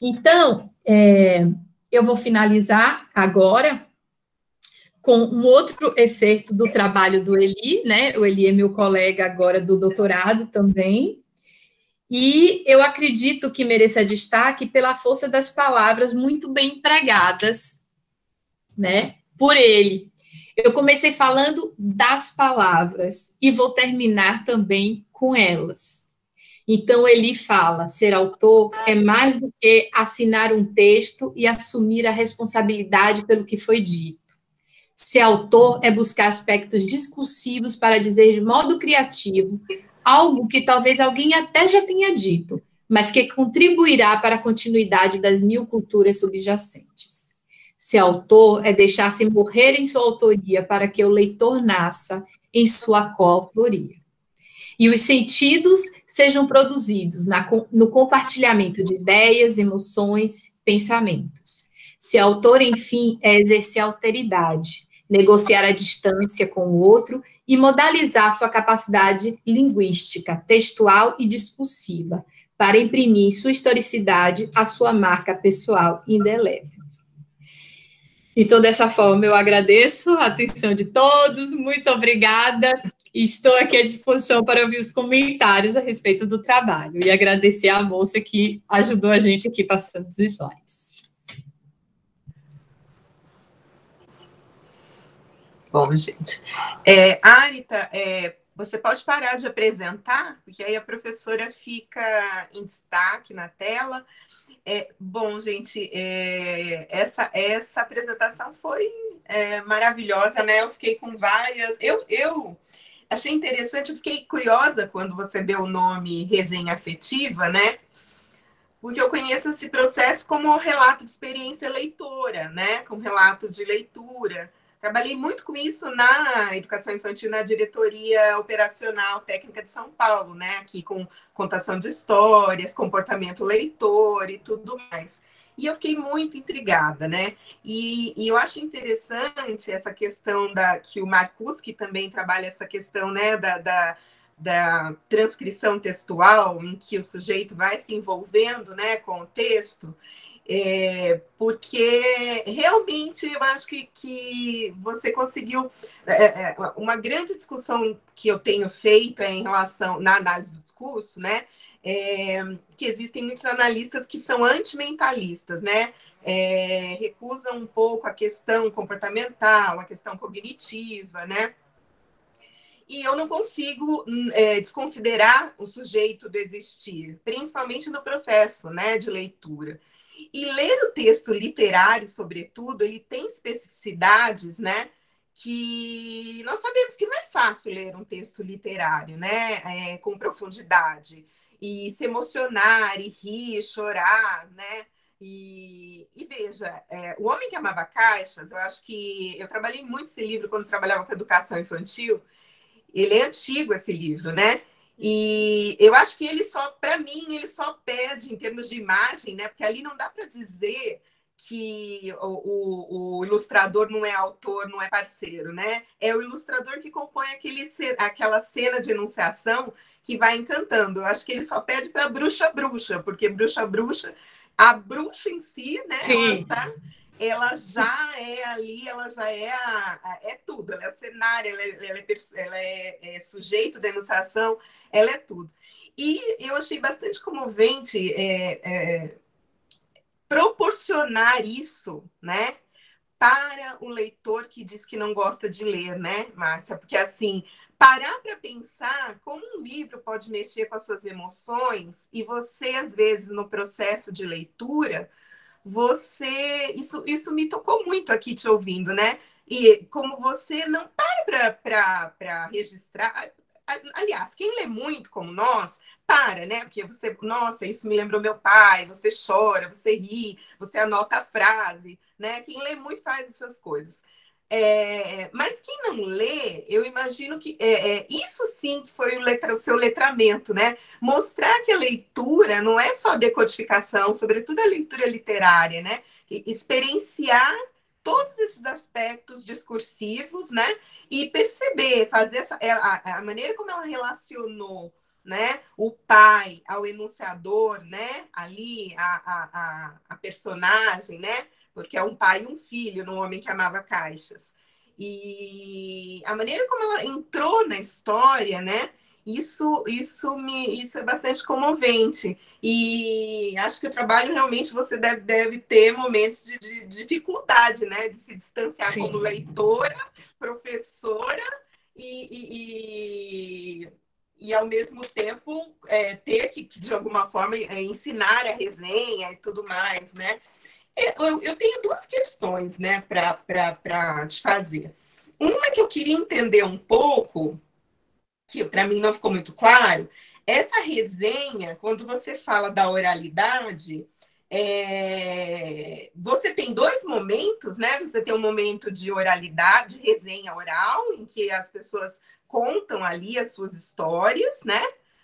Então, é, eu vou finalizar agora com um outro excerto do trabalho do Eli, né? O Eli é meu colega agora do doutorado também, e eu acredito que mereça destaque pela força das palavras muito bem empregadas, né? Por ele. Eu comecei falando das palavras e vou terminar também com elas. Então, ele fala: ser autor é mais do que assinar um texto e assumir a responsabilidade pelo que foi dito. Ser autor é buscar aspectos discursivos para dizer de modo criativo algo que talvez alguém até já tenha dito, mas que contribuirá para a continuidade das mil culturas subjacentes. Ser autor é deixar-se morrer em sua autoria para que o leitor nasça em sua coautoria. E os sentidos sejam produzidos na, no compartilhamento de ideias, emoções, pensamentos. Ser autor, enfim, é exercer a alteridade, negociar a distância com o outro e modalizar sua capacidade linguística, textual e discursiva, para imprimir em sua historicidade a sua marca pessoal indelével. Então, dessa forma, eu agradeço a atenção de todos, muito obrigada, e estou aqui à disposição para ouvir os comentários a respeito do trabalho, e agradecer à moça que ajudou a gente aqui passando os slides. Bom, gente. É, Arita, é, você pode parar de apresentar, porque aí a professora fica em destaque na tela. É, bom, gente, é, essa, essa apresentação foi é, maravilhosa, né? Eu fiquei com várias... Eu, eu achei interessante, eu fiquei curiosa quando você deu o nome resenha afetiva, né? Porque eu conheço esse processo como relato de experiência leitora, né? Como relato de leitura. Trabalhei muito com isso na educação infantil, na diretoria operacional técnica de São Paulo, né? Aqui com contação de histórias, comportamento leitor e tudo mais. E eu fiquei muito intrigada, né? E, e eu acho interessante essa questão da que o Marcuse também trabalha essa questão, né? Da, da, da transcrição textual, em que o sujeito vai se envolvendo, né, com o texto. É, porque realmente eu acho que, que você conseguiu é, é, uma grande discussão que eu tenho feito é em relação na análise do discurso, né? É, que existem muitos analistas que são antimentalistas, né? É, recusam um pouco a questão comportamental, a questão cognitiva, né? E eu não consigo é, desconsiderar o sujeito do existir, principalmente no processo, né, de leitura. E ler o texto literário, sobretudo, ele tem especificidades, né, que nós sabemos que não é fácil ler um texto literário, né, é, com profundidade, e se emocionar, e rir, e chorar, né, e, e veja, é, O Homem que Amava Caixas, eu acho que eu trabalhei muito esse livro quando trabalhava com educação infantil. Ele é antigo, esse livro, né? E eu acho que ele só, para mim, ele só perde em termos de imagem, né? Porque ali não dá para dizer que o, o, o ilustrador não é autor, não é parceiro, né? É o ilustrador que compõe aquele, aquela cena de enunciação que vai encantando. Eu acho que ele só perde para Bruxa Bruxa, porque Bruxa Bruxa, a bruxa em si, né? Ela está... ela já é ali, ela já é, a, a, é tudo, ela é cenário, ela, é, ela, é, ela é, é sujeito da enunciação, ela é tudo. E eu achei bastante comovente é, é, proporcionar isso, né, para o leitor que diz que não gosta de ler, né, Márcia? Porque, assim, parar para pensar como um livro pode mexer com as suas emoções e você, às vezes, no processo de leitura... você, isso, isso me tocou muito aqui te ouvindo, né? E como você não para para registrar, aliás, quem lê muito como nós, para, né? Porque você, nossa, isso me lembrou meu pai, você chora, você ri, você anota a frase, né? Quem lê muito faz essas coisas. É, mas quem não lê, eu imagino que é, é, isso sim que foi o, letra, o seu letramento, né? Mostrar que a leitura não é só decodificação, sobretudo a leitura literária, né? Experienciar todos esses aspectos discursivos, né? E perceber, fazer essa, a, a maneira como ela relacionou né? O pai ao enunciador, né? Ali, a, a, a, a personagem, né? Porque é um pai e um filho no Homem que Amava Caixas. E a maneira como ela entrou na história, né? Isso, isso, me, isso é bastante comovente. E acho que o trabalho realmente você deve, deve ter momentos de, de dificuldade, né? De se distanciar Sim. como leitora, professora e, e, e, e ao mesmo tempo, é, ter que, de alguma forma, é, ensinar a resenha e tudo mais, né? Eu, eu tenho duas questões, né, para te fazer. Uma que eu queria entender um pouco, que para mim não ficou muito claro, essa resenha, quando você fala da oralidade, é, você tem dois momentos, né? Você tem um momento de oralidade, resenha oral, em que as pessoas contam ali as suas histórias, né?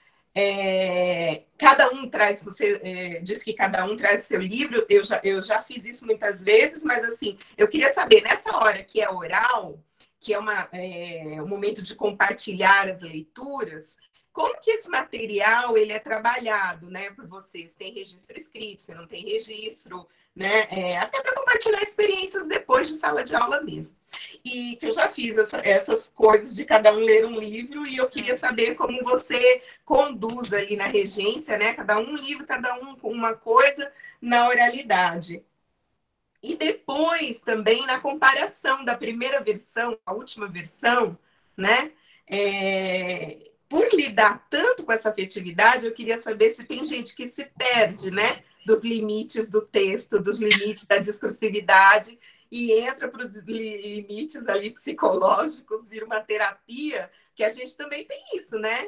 É, cada um traz, você é, diz que cada um traz seu livro, eu já, eu já fiz isso muitas vezes, mas assim, eu queria saber, nessa hora que é oral, que é, uma, é um momento de compartilhar as leituras, como que esse material ele é trabalhado, né, por vocês? Tem registro escrito, você não tem registro, né? É, até para compartilhar experiências depois de sala de aula mesmo. E que eu já fiz essa, essas coisas de cada um ler um livro, e eu queria saber como você conduz ali na regência, né? Cada um livro, cada um com uma coisa na oralidade. E depois também na comparação da primeira versão, a última versão, né? É, por lidar tanto com essa afetividade, eu queria saber se tem gente que se perde, né? Dos limites do texto, dos limites da discursividade, e entra para os limites ali psicológicos, vira uma terapia, que a gente também tem isso, né?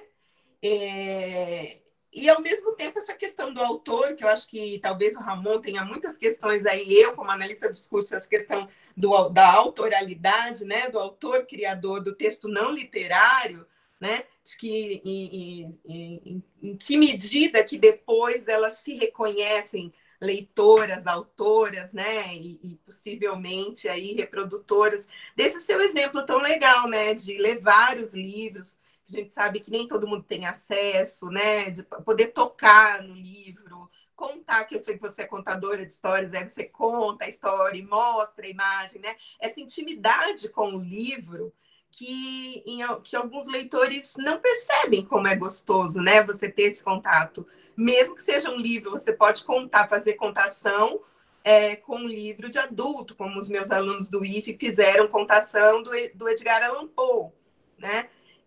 É... E, ao mesmo tempo, essa questão do autor, que eu acho que talvez o Ramon tenha muitas questões aí, eu, como analista de discurso, essa questão do, da autoralidade, né, do autor criador do texto não literário, né, de que em, em, em, em que medida que depois elas se reconhecem leitoras, autoras, né, e, e possivelmente aí reprodutoras desse seu exemplo tão legal, né, de levar os livros. A gente sabe que nem todo mundo tem acesso, né? De poder tocar no livro, contar, que eu sei que você é contadora de histórias, aí você conta a história e mostra a imagem, né? Essa intimidade com o livro que, em, que alguns leitores não percebem como é gostoso, né? Você ter esse contato. Mesmo que seja um livro, você pode contar, fazer contação é, com um livro de adulto, como os meus alunos do I F fizeram contação do, do Edgar Allan Poe, né?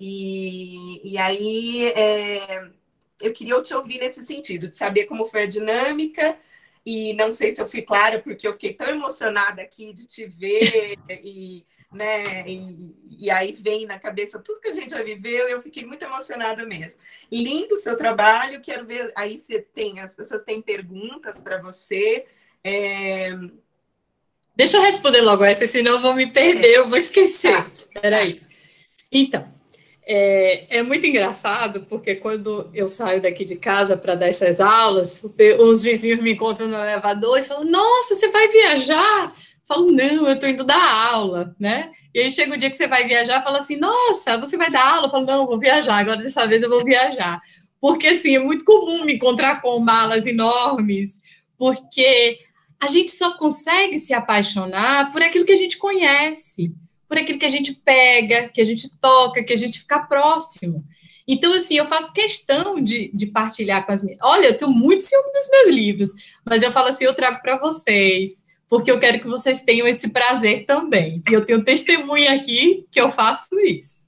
E, e aí é, eu queria te ouvir nesse sentido, de saber como foi a dinâmica, e não sei se eu fui clara, porque eu fiquei tão emocionada aqui de te ver, e, né, e, e aí vem na cabeça tudo que a gente já viveu, e eu fiquei muito emocionada mesmo. Lindo o seu trabalho, quero ver, aí você tem, as pessoas têm perguntas para você. É... Deixa eu responder logo essa, senão eu vou me perder, é. eu vou esquecer. Tá. Peraí. Então, É, é muito engraçado, porque quando eu saio daqui de casa para dar essas aulas, os vizinhos me encontram no elevador e falam, nossa, você vai viajar? Eu falo, não, eu estou indo dar aula, né? E aí chega o dia que você vai viajar, fala assim, nossa, você vai dar aula? Eu falo, não, eu vou viajar, agora dessa vez eu vou viajar. Porque, assim, é muito comum me encontrar com malas enormes, porque a gente só consegue se apaixonar por aquilo que a gente conhece, por aquilo que a gente pega, que a gente toca, que a gente fica próximo. Então, assim, eu faço questão de, de partilhar com as minhas... Olha, eu tenho muito ciúme dos meus livros, mas eu falo assim, eu trago para vocês, porque eu quero que vocês tenham esse prazer também. E eu tenho testemunha aqui que eu faço isso.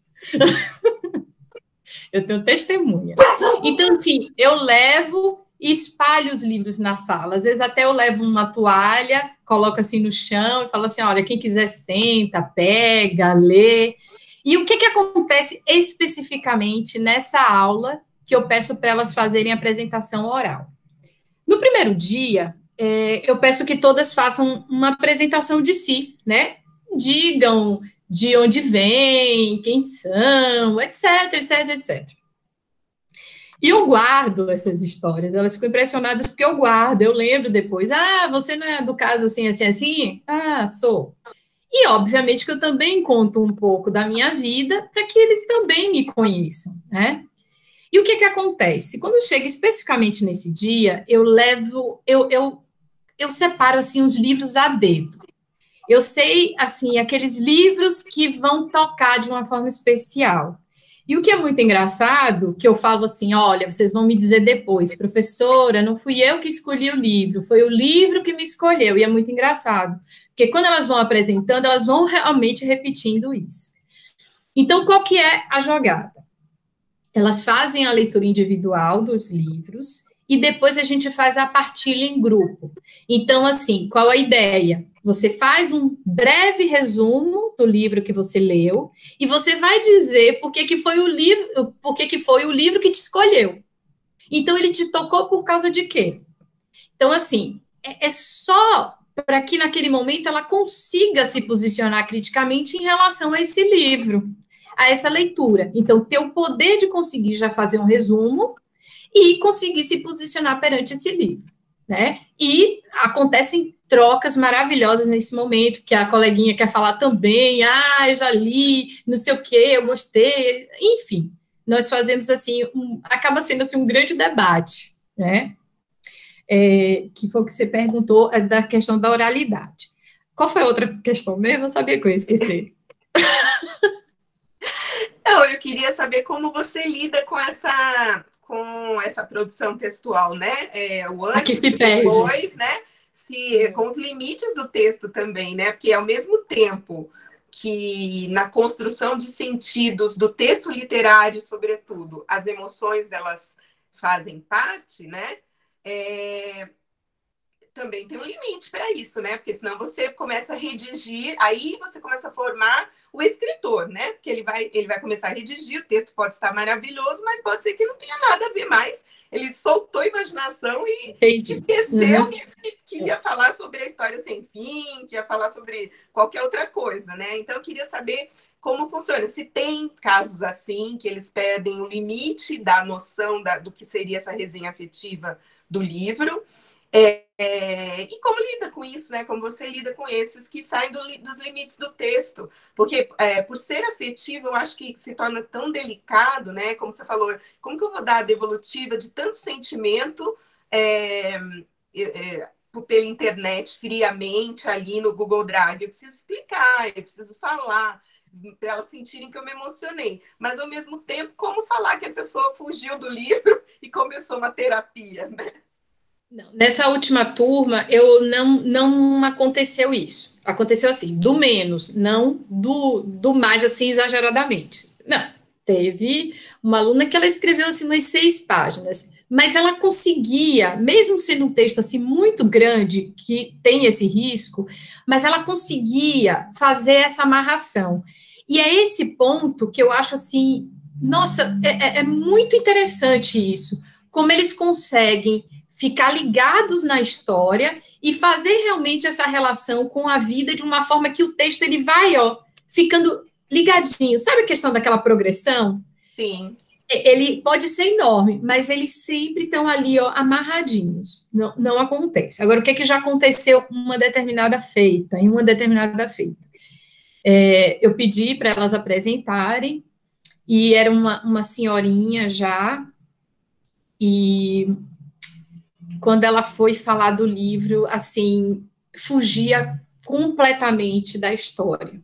Eu tenho testemunha. Então, assim, eu levo e espalho os livros na sala. Às vezes até eu levo uma toalha, coloco assim no chão e falo assim, olha, quem quiser senta, pega, lê. E o que, que acontece especificamente nessa aula que eu peço para elas fazerem a apresentação oral? No primeiro dia, é, eu peço que todas façam uma apresentação de si, né? Digam de onde vêm, quem são, etc, etc, etcétera. E eu guardo essas histórias, elas ficam impressionadas porque eu guardo, eu lembro depois, ah, você não é do caso assim, assim, assim? Ah, sou. E, obviamente, que eu também conto um pouco da minha vida para que eles também me conheçam, né? E o que que acontece? Quando chega especificamente nesse dia, eu levo, eu, eu, eu separo, assim, os livros a dedo. Eu sei, assim, aqueles livros que vão tocar de uma forma especial. E o que é muito engraçado, que eu falo assim, olha, vocês vão me dizer depois, professora, não fui eu que escolhi o livro, foi o livro que me escolheu, e é muito engraçado, porque quando elas vão apresentando, elas vão realmente repetindo isso. Então, qual que é a jogada? Elas fazem a leitura individual dos livros, e depois a gente faz a partilha em grupo. Então, assim, qual a ideia? Você faz um breve resumo do livro que você leu e você vai dizer por que que foi o livro, por que que foi o livro que te escolheu. Então, ele te tocou por causa de quê? Então, assim, é, é só para que naquele momento ela consiga se posicionar criticamente em relação a esse livro, a essa leitura. Então, ter o poder de conseguir já fazer um resumo e conseguir se posicionar perante esse livro, né? E acontecem trocas maravilhosas nesse momento, que a coleguinha quer falar também, ah, eu já li, não sei o quê, eu gostei, enfim, nós fazemos assim, um, acaba sendo assim um grande debate, né? É, que foi o que você perguntou, é da questão da oralidade. Qual foi a outra questão mesmo? Eu sabia que eu ia esquecer. Não, eu queria saber como você lida com essa, com essa produção textual, né? É, o antes, Aqui se e perde. depois, né? Se, com os limites do texto também, né? Porque ao mesmo tempo que na construção de sentidos do texto literário, sobretudo, as emoções elas fazem parte, né? É, também tem um limite para isso, né? Porque senão você começa a redigir, aí você começa a formar o escritor, né? Porque ele vai, ele vai começar a redigir, o texto pode estar maravilhoso, mas pode ser que não tenha nada a ver mais. Ele soltou a imaginação e Entendi. esqueceu Uhum. que, que ia falar sobre a história sem fim, que ia falar sobre qualquer outra coisa, né? Então, eu queria saber como funciona. Se tem casos assim, que eles pedem o limite da noção da, do que seria essa resenha afetiva do livro, É, é, e como lida com isso, né? Como você lida com esses que saem do, dos limites do texto. Porque, é, por ser afetivo, eu acho que se torna tão delicado, né? Como você falou, como que eu vou dar a devolutiva de tanto sentimento é, é, pela internet, friamente, ali no Google Drive? Eu preciso explicar, eu preciso falar, para elas sentirem que eu me emocionei. Mas, ao mesmo tempo, como falar que a pessoa fugiu do livro e começou uma terapia, né? Não, nessa última turma, eu não, não aconteceu isso. Aconteceu assim, do menos, não do, do mais, assim, exageradamente. Não, teve uma aluna que ela escreveu, assim, umas seis páginas, mas ela conseguia, mesmo sendo um texto, assim, muito grande, que tem esse risco, mas ela conseguia fazer essa amarração. E é esse ponto que eu acho, assim, nossa, é, é muito interessante isso, como eles conseguem ficar ligados na história e fazer realmente essa relação com a vida de uma forma que o texto ele vai, ó, ficando ligadinho. Sabe a questão daquela progressão? Sim. Ele pode ser enorme, mas eles sempre estão ali, ó, amarradinhos. Não, não acontece. Agora, o que, é que já aconteceu em uma determinada feita, em uma determinada feita? É, eu pedi para elas apresentarem, e era uma, uma senhorinha já, e quando ela foi falar do livro, assim, fugia completamente da história.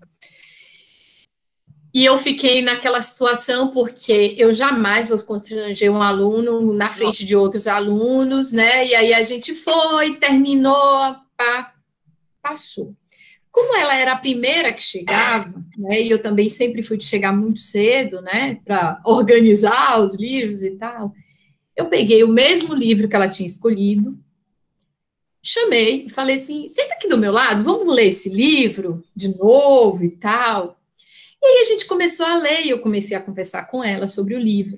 E eu fiquei naquela situação porque eu jamais vou constranger um aluno na frente de outros alunos, né? E aí a gente foi, terminou, passou. Como ela era a primeira que chegava, né? E eu também sempre fui de chegar muito cedo, né? Para organizar os livros e tal. Eu peguei o mesmo livro que ela tinha escolhido, chamei e falei assim, senta aqui do meu lado, vamos ler esse livro de novo e tal. E aí a gente começou a ler e eu comecei a conversar com ela sobre o livro.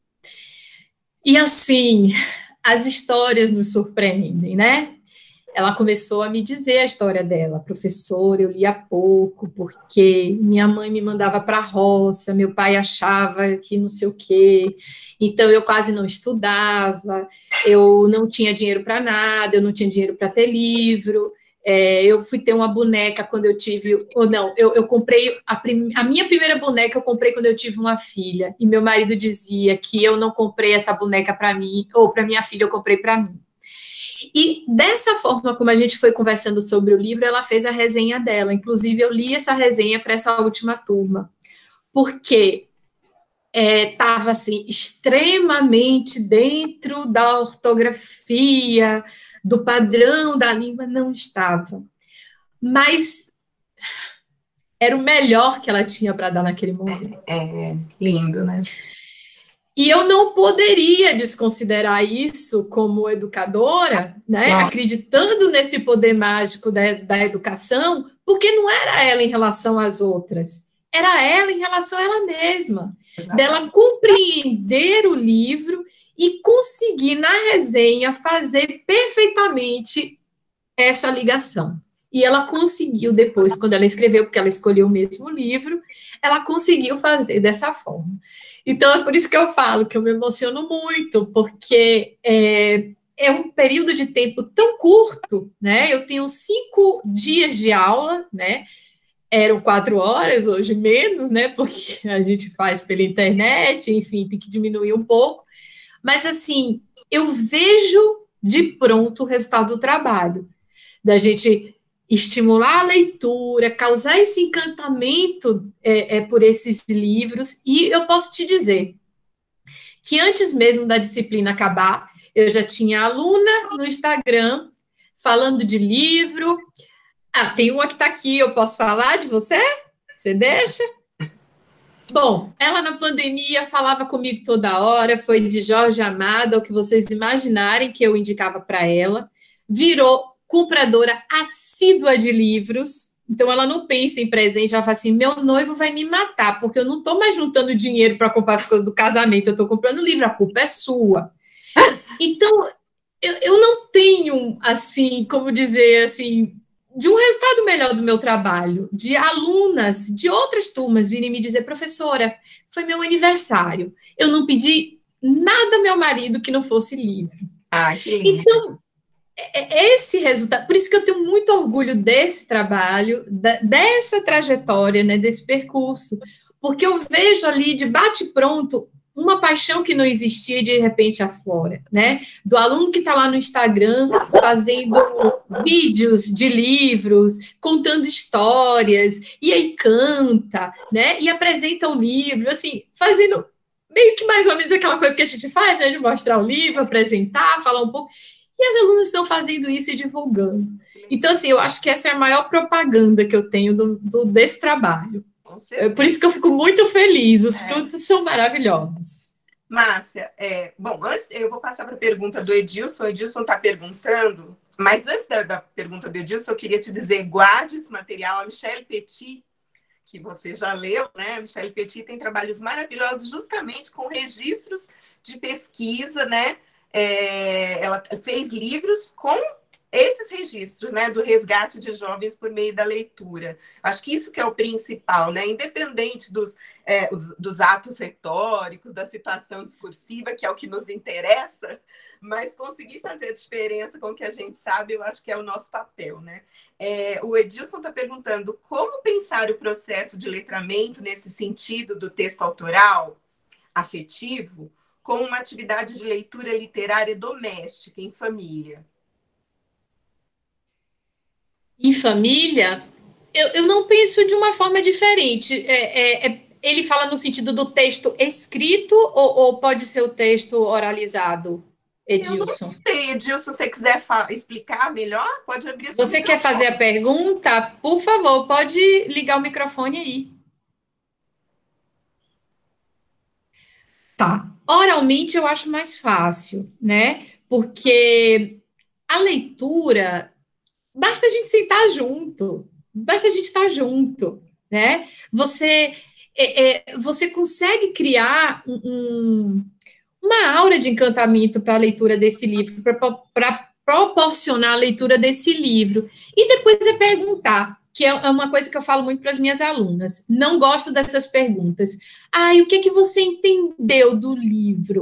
E assim, as histórias nos surpreendem, né? Ela começou a me dizer a história dela. Professora, eu lia pouco, porque minha mãe me mandava para a roça, meu pai achava que não sei o quê, então eu quase não estudava, eu não tinha dinheiro para nada, eu não tinha dinheiro para ter livro, É, eu fui ter uma boneca quando eu tive, ou não, eu, eu comprei, a, prim, a minha primeira boneca eu comprei quando eu tive uma filha, e meu marido dizia que eu não comprei essa boneca para mim, ou para minha filha eu comprei para mim. E dessa forma como a gente foi conversando sobre o livro, ela fez a resenha dela, inclusive eu li essa resenha para essa última turma, porque estava é, assim, extremamente dentro da ortografia, do padrão da língua, não estava. Mas era o melhor que ela tinha para dar naquele momento. É, é lindo, né? E eu não poderia desconsiderar isso como educadora, né? Nossa. Acreditando nesse poder mágico da, da educação, porque não era ela em relação às outras, era ela em relação a ela mesma. Exatamente. Dela compreender o livro e conseguir, na resenha, fazer perfeitamente essa ligação. E ela conseguiu depois, quando ela escreveu, porque ela escolheu o mesmo livro, ela conseguiu fazer dessa forma. Então, é por isso que eu falo que eu me emociono muito, porque é, é um período de tempo tão curto, né? Eu tenho cinco dias de aula, né? Eram quatro horas, hoje menos, né? Porque a gente faz pela internet, enfim, tem que diminuir um pouco. Mas, assim, eu vejo de pronto o resultado do trabalho, da gente estimular a leitura, causar esse encantamento é, é, por esses livros. E eu posso te dizer que antes mesmo da disciplina acabar, eu já tinha aluna no Instagram falando de livro. Ah, tem uma que está aqui, eu posso falar de você? Você deixa? Bom, ela na pandemia falava comigo toda hora, foi de Jorge Amado, o que vocês imaginarem que eu indicava para ela, virou compradora assídua de livros, então ela não pensa em presente, ela fala assim, meu noivo vai me matar, porque eu não estou mais juntando dinheiro para comprar as coisas do casamento, eu estou comprando livro, a culpa é sua. Então, eu, eu não tenho, assim, como dizer, assim, de um resultado melhor do meu trabalho, de alunas de outras turmas virem me dizer, professora, foi meu aniversário, eu não pedi nada ao meu marido que não fosse livro. Ah, que lindo. Então, esse resultado, por isso que eu tenho muito orgulho desse trabalho, da, dessa trajetória, né, desse percurso, porque eu vejo ali de bate-pronto uma paixão que não existia e de repente aflora, né, do aluno que está lá no Instagram fazendo vídeos de livros, contando histórias, e aí canta, né, e apresenta o livro, assim, fazendo meio que mais ou menos aquela coisa que a gente faz, né, de mostrar o livro, apresentar, falar um pouco. E as alunas estão fazendo isso e divulgando. Então, assim, eu acho que essa é a maior propaganda que eu tenho do, do, desse trabalho. É por isso que eu fico muito feliz, os é. frutos são maravilhosos. Márcia, é, bom, antes eu vou passar para a pergunta do Edilson. O Edilson está perguntando, mas antes da, da pergunta do Edilson, eu queria te dizer, guarde esse material, a Michelle Petit, que você já leu, né? A Michelle Petit tem trabalhos maravilhosos justamente com registros de pesquisa, né? É, ela fez livros com esses registros, né, do resgate de jovens por meio da leitura. Acho que isso que é o principal, né, independente dos, é, os, dos atos retóricos, da citação discursiva, que é o que nos interessa, mas conseguir fazer a diferença com o que a gente sabe, eu acho que é o nosso papel, né. É, o Edilson está perguntando como pensar o processo de letramento nesse sentido do texto autoral, afetivo, como uma atividade de leitura literária doméstica, em família. Em família, eu, eu não penso de uma forma diferente. É, é, é, ele fala no sentido do texto escrito ou, ou pode ser o texto oralizado, Edilson? Eu não sei, Edilson, se você quiser explicar melhor, pode abrir a sua Você microfone. Quer fazer a pergunta? Por favor, pode ligar o microfone aí. Tá. Oralmente eu acho mais fácil, né? Porque a leitura, basta a gente sentar junto, basta a gente estar junto, né? Você, é, é, você consegue criar um, uma aura de encantamento para a leitura desse livro, para proporcionar a leitura desse livro. E depois é perguntar, que é uma coisa que eu falo muito para as minhas alunas. Não gosto dessas perguntas. Ah, e o que, que você entendeu do livro?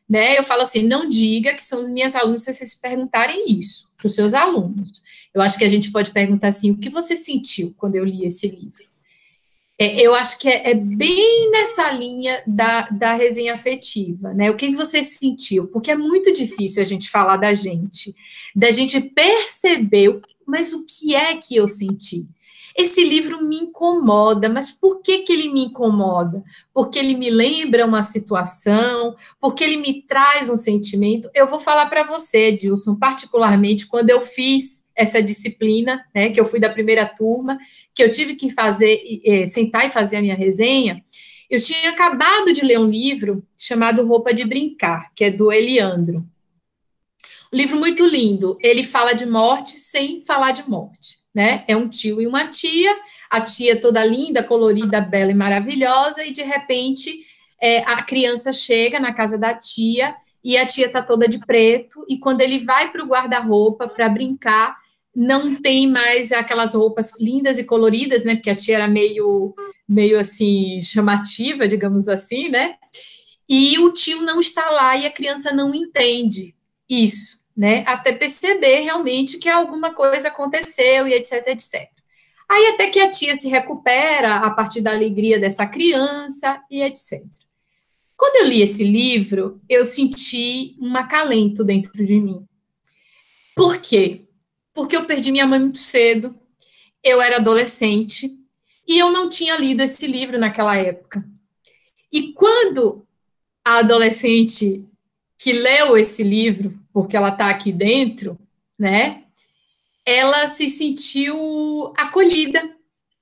né? Eu falo assim, não diga que são minhas alunas se vocês perguntarem isso para os seus alunos. Eu acho que a gente pode perguntar assim, o que você sentiu quando eu li esse livro? É, eu acho que é, é bem nessa linha da, da resenha afetiva, né? O que você sentiu? Porque é muito difícil a gente falar da gente, da gente perceber, mas o que é que eu senti? Esse livro me incomoda, mas por que que ele me incomoda? Porque ele me lembra uma situação, porque ele me traz um sentimento. Eu vou falar para você, Dilson, particularmente quando eu fiz essa disciplina, né, que eu fui da primeira turma, que eu tive que fazer, é, sentar e fazer a minha resenha, eu tinha acabado de ler um livro chamado Roupa de Brincar, que é do Eliandro. Um livro muito lindo, ele fala de morte sem falar de morte, né? É um tio e uma tia, a tia toda linda, colorida, bela e maravilhosa, e de repente é, a criança chega na casa da tia e a tia tá toda de preto, e quando ele vai para o guarda-roupa para brincar, não tem mais aquelas roupas lindas e coloridas, né? Porque a tia era meio, meio assim, chamativa, digamos assim, né? E o tio não está lá e a criança não entende isso, né? Até perceber realmente que alguma coisa aconteceu e etc, etcétera. Aí até que a tia se recupera a partir da alegria dessa criança e etcétera. Quando eu li esse livro, eu senti um acalento dentro de mim. Por quê? Porque eu perdi minha mãe muito cedo, eu era adolescente, e eu não tinha lido esse livro naquela época. E quando a adolescente que leu esse livro, porque ela está aqui dentro, né, ela se sentiu acolhida,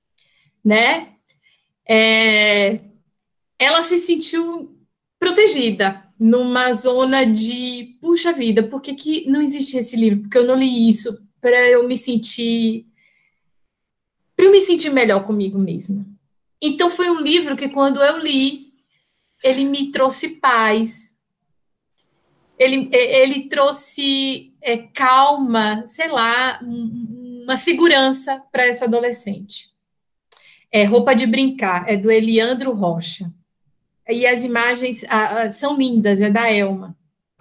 né, é, ela se sentiu protegida numa zona de, puxa vida, por que, que não existe esse livro? Porque eu não li isso para eu me sentir, para eu me sentir melhor comigo mesma. Então foi um livro que quando eu li, ele me trouxe paz, ele, ele trouxe é, calma, sei lá, uma segurança para essa adolescente. É Roupa de Brincar, é do Eliandro Rocha. E as imagens ah, ah, são lindas, é da Elma.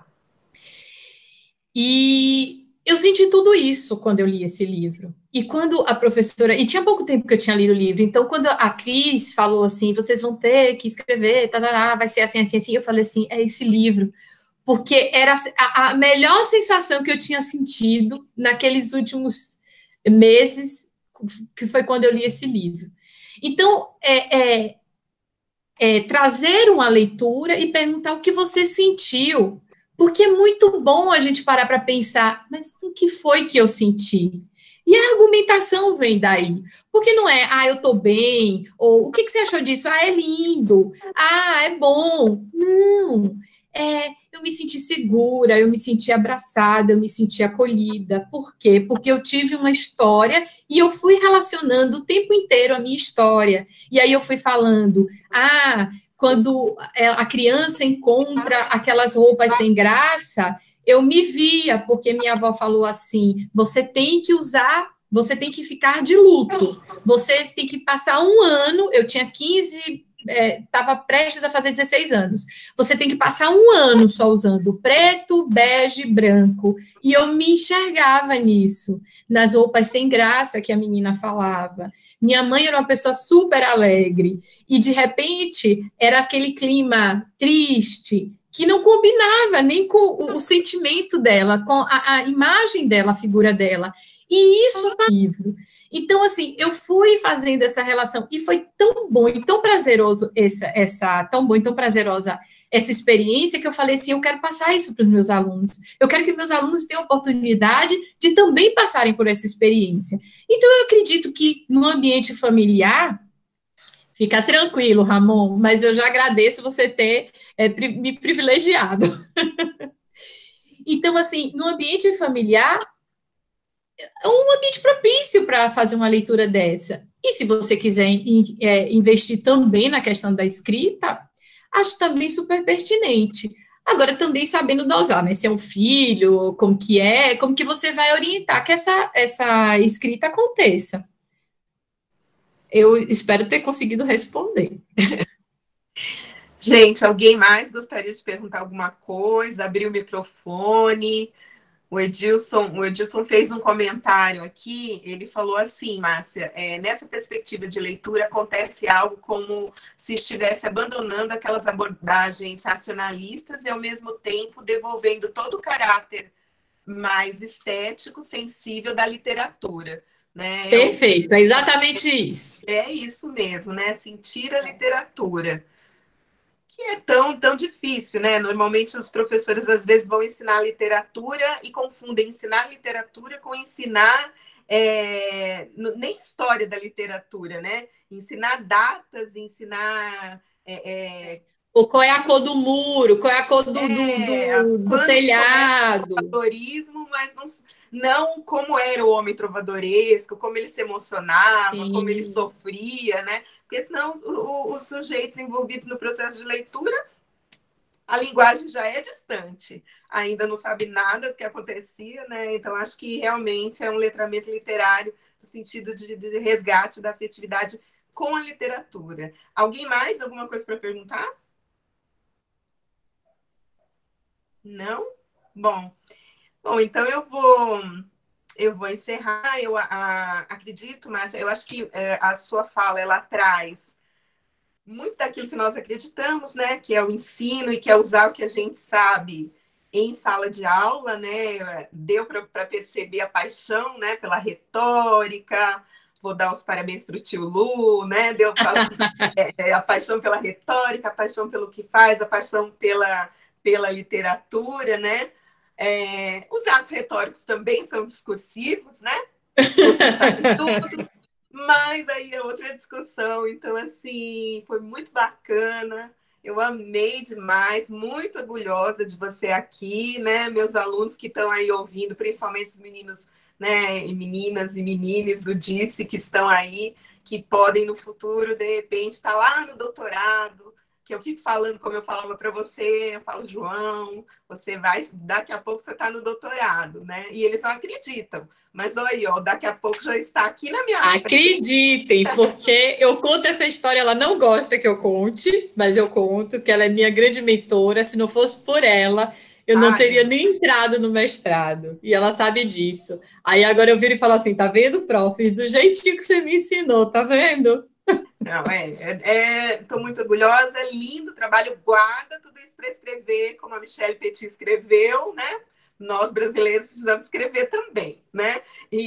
E eu senti tudo isso quando eu li esse livro. E quando a professora... E tinha pouco tempo que eu tinha lido o livro, então quando a Cris falou assim, vocês vão ter que escrever, tarará, vai ser assim, assim, assim, eu falei assim, é esse livro. Porque era a, a melhor sensação que eu tinha sentido naqueles últimos meses, que foi quando eu li esse livro. Então, é, é, é trazer uma leitura e perguntar o que você sentiu, porque é muito bom a gente parar para pensar, mas o que foi que eu senti? E a argumentação vem daí, porque não é, ah, eu tô bem, ou o que, que você achou disso? Ah, é lindo, ah, é bom. Não, é, eu me senti segura, eu me senti abraçada, eu me senti acolhida. Por quê? Porque eu tive uma história e eu fui relacionando o tempo inteiro a minha história. E aí eu fui falando, ah, quando a criança encontra aquelas roupas sem graça, eu me via, porque minha avó falou assim, você tem que usar, você tem que ficar de luto, você tem que passar um ano, eu tinha quinze, estava é, prestes a fazer dezesseis anos, você tem que passar um ano só usando preto, bege, branco, e eu me enxergava nisso, nas roupas sem graça que a menina falava. Minha mãe era uma pessoa super alegre, e de repente era aquele clima triste, que não combinava nem com o, o sentimento dela, com a, a imagem dela, a figura dela. E isso é um livro. Então, assim, eu fui fazendo essa relação, e foi tão bom e tão prazeroso, essa, essa, tão bom e tão prazerosa essa experiência, que eu falei assim, eu quero passar isso para os meus alunos. Eu quero que meus alunos tenham a oportunidade de também passarem por essa experiência. Então, eu acredito que no ambiente familiar, fica tranquilo, Ramon, mas eu já agradeço você ter é, pri- me privilegiado. Então, assim, no ambiente familiar, é um ambiente propício para fazer uma leitura dessa. E se você quiser in, é, investir também na questão da escrita, acho também super pertinente. Agora, também sabendo dosar, né? Se é um filho, como que é, como que você vai orientar que essa, essa escrita aconteça. Eu espero ter conseguido responder. Gente, alguém mais gostaria de perguntar alguma coisa? Abrir o microfone. O Edilson, o Edilson fez um comentário aqui, ele falou assim, Márcia, é, nessa perspectiva de leitura acontece algo como se estivesse abandonando aquelas abordagens racionalistas e, ao mesmo tempo, devolvendo todo o caráter mais estético, sensível da literatura. Né? Perfeito, é exatamente isso. É isso mesmo, né? Sentir a literatura. Que é tão, tão difícil, né? Normalmente os professores às vezes vão ensinar literatura e confundem ensinar literatura com ensinar é, nem história da literatura, né? Ensinar datas, ensinar é, é, ou qual é a cor do muro, qual é a cor do, é, do, do, do telhado. O trovadorismo, mas não, não como era o homem trovadoresco, como ele se emocionava, Sim. como ele sofria, né? Porque senão os, os, os sujeitos envolvidos no processo de leitura, a linguagem já é distante, ainda não sabe nada do que acontecia, né? Então acho que realmente é um letramento literário no sentido de, de resgate da afetividade com a literatura. Alguém mais? Alguma coisa para perguntar? Não? Bom, bom, então eu vou eu vou encerrar. Eu a, a, acredito, mas eu acho que é, a sua fala ela traz muito daquilo que nós acreditamos, né? Que é o ensino e que é usar o que a gente sabe em sala de aula, né? Deu para perceber a paixão, né? Pela retórica. Vou dar os parabéns para o tio Lu, né? Deu pra, é, a paixão pela retórica, a paixão pelo que faz, a paixão pela pela literatura, né? É, os atos retóricos também são discursivos, né? Você sabe tudo, mas aí é outra discussão. Então, assim, foi muito bacana. Eu amei demais, muito orgulhosa de você aqui, né? Meus alunos que estão aí ouvindo, principalmente os meninos, né? E meninas e menines do Disse que estão aí, que podem no futuro, de repente, estar lá no doutorado, que eu fico falando, como eu falava para você, eu falo, João, você vai, daqui a pouco você está no doutorado, né? E eles não acreditam. Mas olha aí, ó, daqui a pouco já está aqui na minha frente. Acreditem, porque eu conto essa história, ela não gosta que eu conte, mas eu conto que ela é minha grande mentora. Se não fosse por ela, eu não Ai. teria nem entrado no mestrado. E ela sabe disso. Aí agora eu viro e falo assim, tá vendo, prof? Do jeitinho que você me ensinou, tá vendo? Não, é, estou é, muito orgulhosa, é lindo o trabalho, guarda tudo isso para escrever, como a Michelle Petit escreveu, né? Nós, brasileiros, precisamos escrever também, né?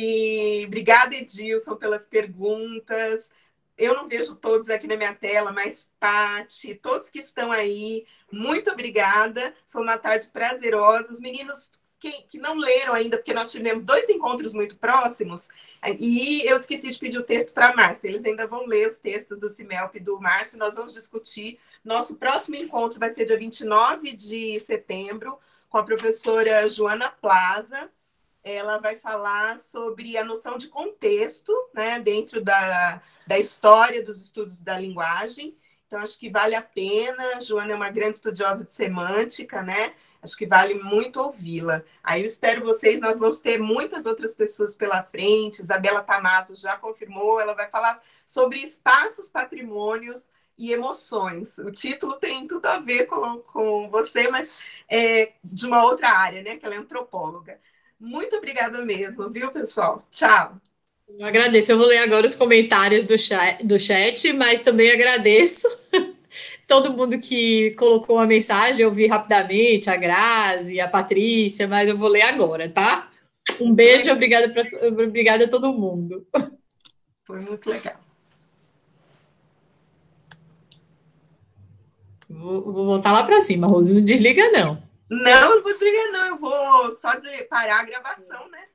E obrigada, Edilson, pelas perguntas. Eu não vejo todos aqui na minha tela, mas Pati, todos que estão aí, muito obrigada. Foi uma tarde prazerosa. Os meninos que, que não leram ainda, porque nós tivemos dois encontros muito próximos, e eu esqueci de pedir o texto para a Márcia. Eles ainda vão ler os textos do CIMELP e do Márcio, nós vamos discutir. Nosso próximo encontro vai ser dia vinte e nove de setembro, com a professora Joana Plaza. Ela vai falar sobre a noção de contexto, né, dentro da, da história dos estudos da linguagem. Então, acho que vale a pena. A Joana é uma grande estudiosa de semântica, né? Acho que vale muito ouvi-la. Aí eu espero vocês, nós vamos ter muitas outras pessoas pela frente. Isabela Tamasso já confirmou, ela vai falar sobre espaços, patrimônios e emoções. O título tem tudo a ver com, com você, mas é de uma outra área, né? Que ela é antropóloga. Muito obrigada mesmo, viu, pessoal? Tchau. Eu agradeço. Eu vou ler agora os comentários do chat, do chat, mas também agradeço todo mundo que colocou uma mensagem. Eu vi rapidamente, a Grazi, a Patrícia, mas eu vou ler agora, tá? Um beijo e obrigada, pra, obrigada a todo mundo. Foi muito legal. Vou, vou voltar lá para cima, Rose. Não desliga, não. Não, não vou desligar, não. Eu vou só parar a gravação, né?